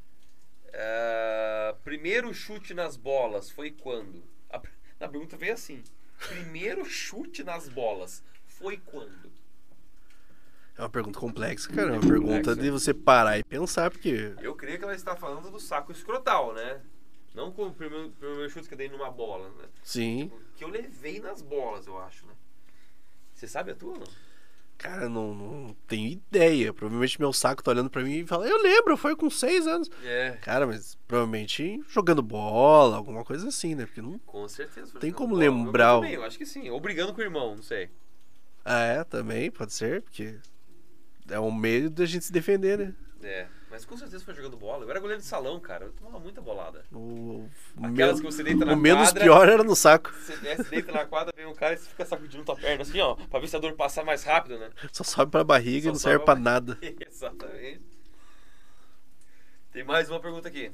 Ah, primeiro chute nas bolas foi quando? A, a pergunta veio assim. Primeiro chute nas bolas foi quando? É uma pergunta complexa, cara. É uma pergunta Complexa. de você parar e pensar, porque. Eu creio que ela está falando do saco escrotal, né? Não com o primeiro, primeiro chute que eu dei numa bola, né? Sim. Que eu levei nas bolas, eu acho, né? Você sabe a tua ou não? Cara, não, não tenho ideia. Provavelmente meu saco tá olhando pra mim e fala, eu lembro, foi com seis anos. É, Cara, mas provavelmente jogando bola, alguma coisa assim, né? Porque não. com certeza. foi Tem jogando como bola. Eu lembrar o- também, eu acho que sim. Ou brigando com o irmão, não sei. Ah, é, também, pode ser, porque é um meio da gente se defender, né? É, mas com certeza foi jogando bola. Eu era goleiro de salão, cara. Eu tomava muita bolada. O, o Aquelas men- que você deita na o menos quadra. pior era no saco. Você desce, deita na quadra, vem um cara e você fica sacudindo tua perna assim, ó. Pra ver se a dor passar mais rápido, né? Só sobe pra barriga Só e não sobe serve pra pra nada. Exatamente. Tem mais uma pergunta aqui.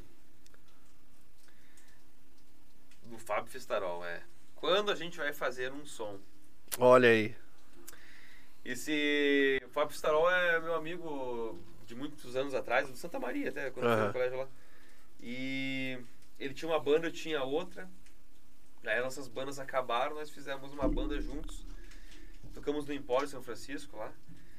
Do Fábio Festarol, é. Quando a gente vai fazer um som? Olha aí. Esse o Fábio Festarol é meu amigo de muitos anos atrás, do Santa Maria até, quando Aham. eu fui no colégio lá. E ele tinha uma banda, eu tinha outra. Aí as nossas bandas acabaram, nós fizemos uma banda juntos. Tocamos no Empório São Francisco lá.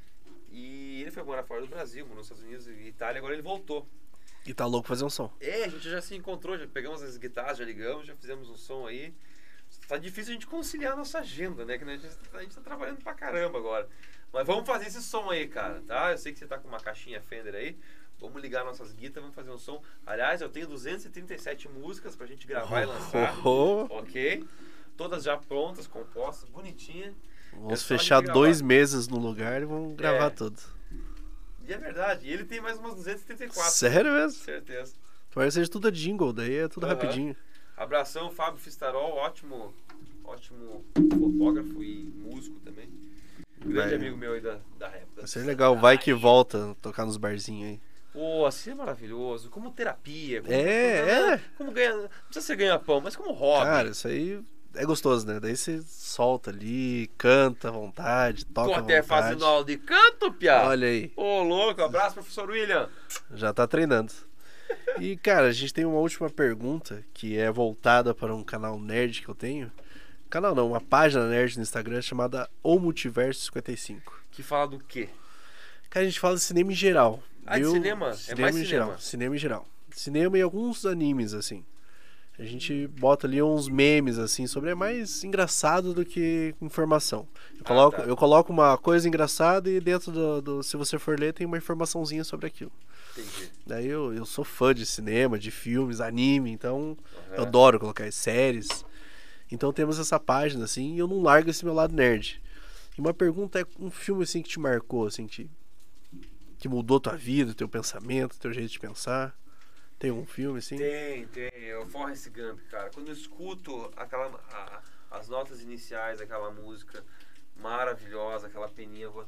E ele foi morar fora do Brasil, nos Estados Unidos e Itália, agora ele voltou. E tá louco fazer um som. É, a gente já se encontrou, já pegamos as guitarras, já ligamos, já fizemos um som aí. Tá difícil a gente conciliar a nossa agenda, né? Que a gente, a gente tá trabalhando pra caramba agora. Mas vamos fazer esse som aí, cara, tá? Eu sei que você tá com uma caixinha Fender aí. Vamos ligar nossas guitarras, vamos fazer um som. Aliás, eu tenho duzentas e trinta e sete músicas pra gente gravar e lançar. Oh, Ok? Todas já prontas, compostas, bonitinhas. vamos É só fechar de dois gravar. meses no lugar e vamos gravar É. tudo. E é verdade. E ele tem mais umas duzentas e trinta e quatro. Sério mesmo? Certeza. Tomara que seja tudo jingle, daí é tudo Aham. rapidinho. Abração, Fábio Fistarol, ótimo, ótimo fotógrafo e músico também. Grande Vai. amigo meu aí da, da época. Vai ser legal, vai que volta tocar nos barzinhos aí. Pô, assim é maravilhoso. Como terapia. Como, É, como, é. Como ganha, não precisa ser ganha-pão, mas como hobby. Cara, isso aí é gostoso, né? Daí você solta ali, canta à vontade, toca Tô à até vontade. fazendo aula de canto, piá. Olha aí, Ô, louco. Abraço, professor William. já tá treinando. E, cara, a gente tem uma última pergunta que é voltada para um canal nerd que eu tenho. Canal não, uma página nerd no Instagram chamada O Multiverso cinquenta e cinco. Que fala do quê? Cara, a gente fala de cinema em geral. Ah, de viu? cinema? É mais em cinema. geral. Cinema em geral. Cinema e alguns animes, assim. A gente bota ali uns memes, assim, sobre é mais engraçado do que informação. Eu coloco, tá. eu coloco uma coisa engraçada e dentro do, do- se você for ler, tem uma informaçãozinha sobre aquilo. Entendi. Daí eu, eu sou fã de cinema, de filmes, anime, então eu Aham. adoro colocar as séries. Então temos essa página, assim, e eu não largo esse meu lado nerd. E uma pergunta é um filme, assim, que te marcou, assim, que, que mudou tua vida, teu pensamento, teu jeito de pensar. Tem um filme, assim? Tem, tem. É o Forrest Gump, cara. Quando eu escuto aquela, a- as notas iniciais daquela música maravilhosa, aquela peninha... Eu, vou-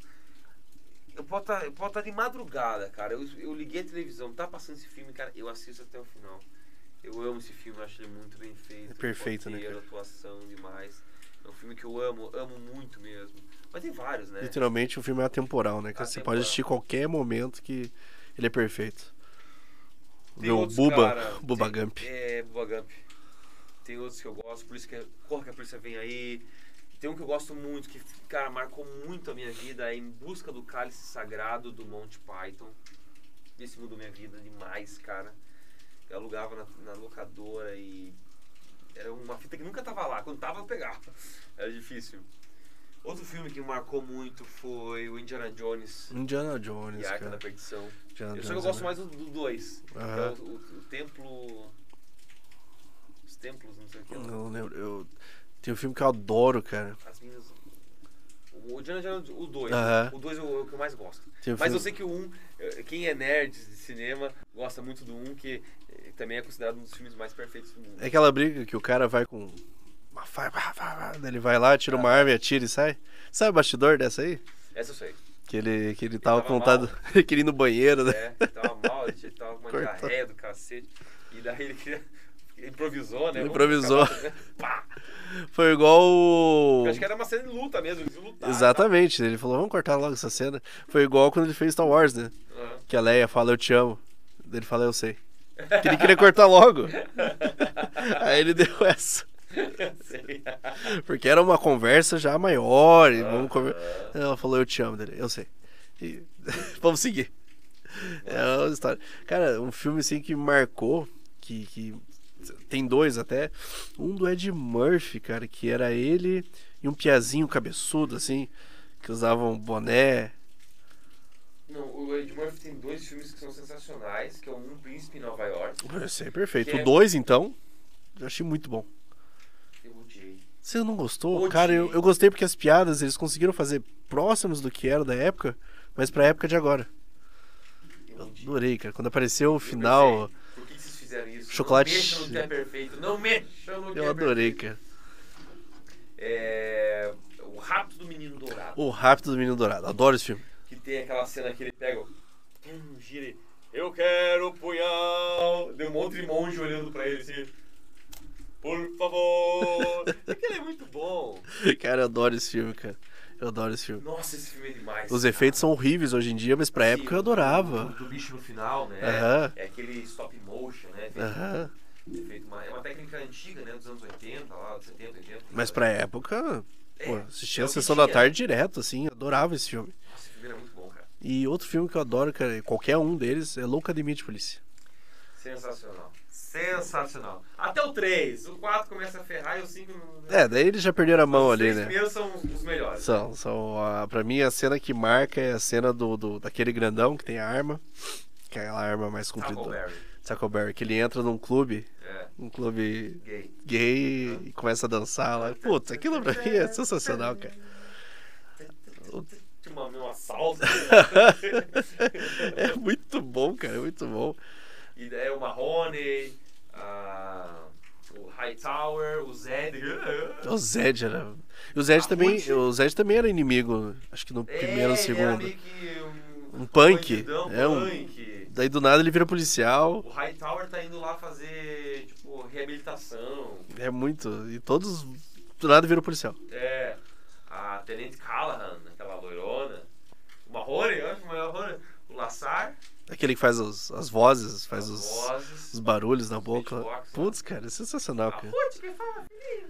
eu posso estar eu posso estar de madrugada, cara. Eu, eu liguei a televisão, tá passando esse filme, cara. Eu assisto até o final. Eu amo esse filme, eu acho ele muito bem feito. É perfeito, né, roteiro, cara? atuação demais. É um filme que eu amo, amo muito mesmo. Mas tem vários, né? Literalmente o filme é atemporal, né? Que você Atemporal. pode assistir qualquer momento que ele é perfeito. Tem Meu outros, Buba, cara, Buba tem- Gump. É, Buba Gump. Tem outros que eu gosto, por isso que é Corra que a Polícia Vem Aí. Tem um que eu gosto muito, que, cara, marcou muito a minha vida, é Em Busca do Cálice Sagrado, do Monty Python. Esse mudou minha vida demais, cara. Eu alugava na, na locadora e era uma fita que nunca tava lá. Quando tava, eu pegava. Era difícil. Outro filme que me marcou muito foi o Indiana Jones Indiana Jones, e a Arca cara. da Perdição. Indiana Eu só que eu Jones, gosto né? mais do do dois. Aham. Que é o, o, o templo. Os templos, não sei o que. lá. Não lembro. Eu... Tem um filme que eu adoro, cara. As minas. O Indiana Jones, o dois. Aham. O dois é o, é o que eu mais gosto. Tem um Mas filme- eu sei que o um, eh, quem é nerd de cinema, gosta muito do um, que eh, também é considerado um dos filmes mais perfeitos do mundo. É aquela briga que o cara vai com uma faca, pá, pá, pá, daí ele vai lá, tira uma Ah. arma e atira e sai. Sabe o bastidor dessa aí? Essa eu sei. Que ele, que ele tava tava contado, ele queria ir no banheiro, né? É, ele tava mal, ele tava com uma Cortou. diarreia do cacete. E daí ele queria. Ele improvisou, né? Ele Vamos improvisou. acabar, né? Pá! Foi igual o... Eu acho que era uma cena de luta mesmo, eles iam lutar. Exatamente, ele falou, vamos cortar logo essa cena. Foi igual quando ele fez Star Wars, né? Tá? Aham. Que a Leia fala, eu te amo. Daí ele fala, eu sei. Que ele queria cortar logo. Aí ele deu essa. Sei. Porque era uma conversa já maior. E vamos Aham. conver... Ela falou, eu te amo dele, eu sei. E... vamos seguir. É uma história. Cara, um filme assim que marcou, que, que tem dois até. Um do Ed Murphy, cara, que era ele e um piazinho cabeçudo, assim, que usavam boné. Não, o Ed Murphy tem dois filmes que são sensacionais, que é o Um Príncipe em Nova York. Esse aí é perfeito. Que O é- dois, então, eu achei muito bom. Eu odiei. Você não gostou? Odiei. Cara, eu, eu gostei porque as piadas eles conseguiram fazer próximos do que era da época, mas pra época de agora. Eu Eu odiei. adorei, cara. Quando apareceu o Eu final, pensei, por que vocês fizeram isso? Chocolate- Não mexam no que é perfeito. Não mexam no que eu é adorei, perfeito. cara. É... O Rapto do Menino Dourado. O Rápido do Menino Dourado. Adoro esse filme. Que tem aquela cena que ele pega o... Hum, gira e... Eu quero o punhal. Deu um monte de monge olhando pra ele assim. Por favor. Porque ele é muito bom. Cara, eu adoro esse filme, cara. Eu adoro esse filme. Nossa, esse filme é demais. Os cara. efeitos são horríveis hoje em dia, mas pra Sim, época eu o- adorava. O, do bicho no final, né? Aham. É aquele stop motion, né? Feito, Aham. feito uma, é uma técnica antiga, né? Dos anos oitenta, lá, dos setenta, oitenta. Mas pra época, É, pô, assistia é a o que sessão da tinha. tarde direto, assim, eu adorava esse filme. Nossa, esse filme era muito bom, cara. E outro filme que eu adoro, cara, qualquer um deles, é Loucademia de Polícia. Sensacional. Sensacional. Até o três. O quatro começa a ferrar e o cinco... É, daí eles já perderam a mão Os ali, três né? primeiros são os melhores. São, são a, pra mim a cena que marca é a cena do, do daquele grandão que tem a arma, que é aquela arma mais comprida. Tackleberry. Tackleberry, que ele entra num clube, É, um clube gay. gay e começa a dançar lá. Putz, aquilo pra mim é sensacional, cara. Tinha uma, uma salsa. É muito bom, cara, é muito bom. E daí o Marrone, a... o Hightower, o Zed. O Zed era. E o Zed A também, Ruth. o Zed também era inimigo, acho que no É, primeiro ou ele era segundo. meio que um, Um punk. bandidão, É um- punk. Daí do nada ele vira policial. O Hightower tá indo lá fazer, tipo, reabilitação. É muito. E todos do nada viram policial. É, a Tenente Callahan, aquela loirona. O Marrone, eu acho que o Marrone. O Lassar. Aquele que faz os- as vozes, faz as os, vozes. os barulhos na os boca. beatbox, Putz, cara, é sensacional, A cara. Ruth que fala, filhinho.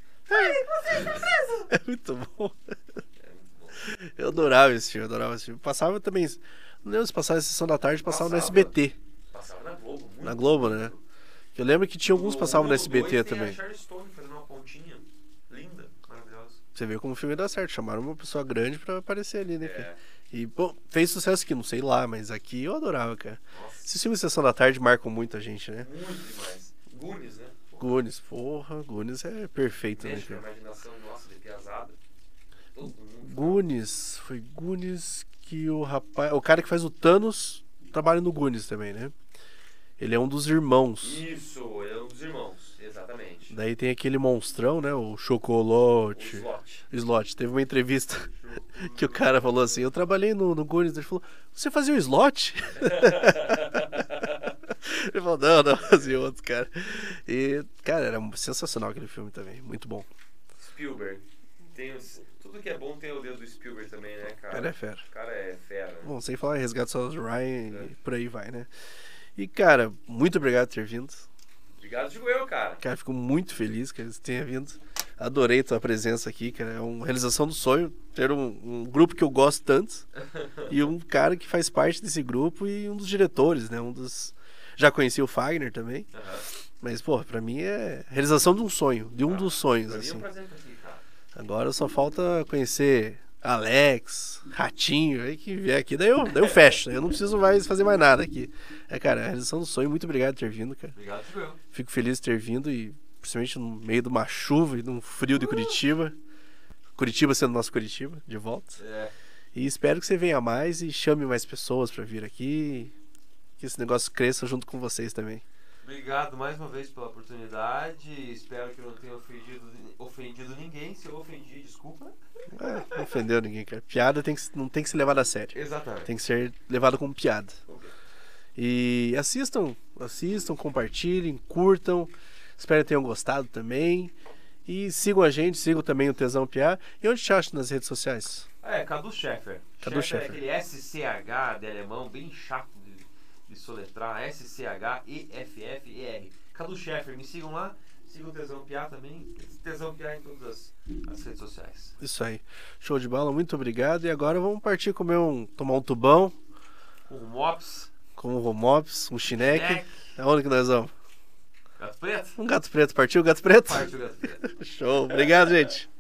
É muito bom. É muito bom. Eu adorava esse filme, eu adorava esse filme. Passava também. Não lembro se passava a sessão da tarde, passava no Passava. S B T. Passava na Globo, muito. Na Globo, né? Eu lembro que tinha alguns que passavam no S B T Tem também. a Sharon Stone fazendo uma pontinha. Linda, maravilhosa. Você vê como o filme dá certo. Chamaram uma pessoa grande pra aparecer ali, né, cara? É. E, bom, fez sucesso aqui, não sei lá, mas aqui eu adorava, cara. Nossa, Esses filmes de sessão da tarde marcam muito a gente, né? muito demais. Goonies, né? Pô, Goonies, porra, Goonies é perfeito, né, mexe com a cara? imaginação nossa de piazada. Todo mundo. Goonies, foi Goonies que o rapaz. O cara que faz o Thanos trabalha no Goonies também, né? Ele é um dos irmãos. Isso, é um dos irmãos, exatamente. Daí tem aquele monstrão, né? O O Chocolote. slot. Slot. Teve uma entrevista que o cara falou assim: eu trabalhei no, no Goonies. Ele falou: você fazia o slot? Ele falou: não, não, fazia outro, cara. E, cara, era sensacional aquele filme também. Muito bom. Spielberg. Tem os... Tudo que é bom tem o dedo do Spielberg também, né, O cara? cara é fera. O cara é fera. Né? Bom, sem falar em Resgate Soldado Ryan É. e por aí vai, né? E, cara, muito obrigado por ter vindo. Obrigado, digo eu, cara. Cara, fico muito feliz que você tenha vindo. Adorei tua presença aqui, cara. É uma realização do sonho ter um, um grupo que eu gosto tanto e um cara que faz parte desse grupo e um dos diretores, né? Um dos... Já conheci o Fagner também, Aham. mas, pô, pra mim é realização de um sonho, de um Ah, dos sonhos, Pra mim é um assim. prazer estar aqui, cara. Agora só falta conhecer Alex, Ratinho, aí que vier aqui, daí eu, daí eu fecho, eu não preciso mais fazer mais nada aqui. É, cara, é a realização do sonho, muito obrigado por ter vindo, cara. Obrigado, digo eu. Fico feliz de ter vindo e principalmente no meio de uma chuva e de um frio de Curitiba. Curitiba sendo nosso Curitiba, de volta. É. E espero que você venha mais e chame mais pessoas pra vir aqui. Que esse negócio cresça junto com vocês também. Obrigado mais uma vez pela oportunidade. Espero que eu não tenha ofendido, ofendido ninguém. Se eu ofendi, desculpa. É, não ofendeu ninguém, cara. Piada tem que, não tem que ser levada a sério. Exatamente. Tem que ser levada como piada. Ok. E assistam, assistam, compartilhem, curtam. Espero que tenham gostado também. E sigam a gente, sigam também o Tesão Piá. E onde te acha nas redes sociais? É, Cadu Scheffer. Cadu Scheffer Scheffer. é aquele S C H de alemão, bem chato de, de soletrar. S C H E F F E R. Cadu Scheffer, me sigam lá. Sigam o Tesão Piá também. Tesão Piá em todas as, as redes sociais. Isso aí. Show de bola, muito obrigado. E agora vamos partir comer um, tomar um tubão Com o Mops. com um Romops, um chineque. Chineque. Aonde que nós vamos? Gato Preto. Um gato preto. Partiu o gato preto? Parte o Gato Preto. Show. Obrigado, gente.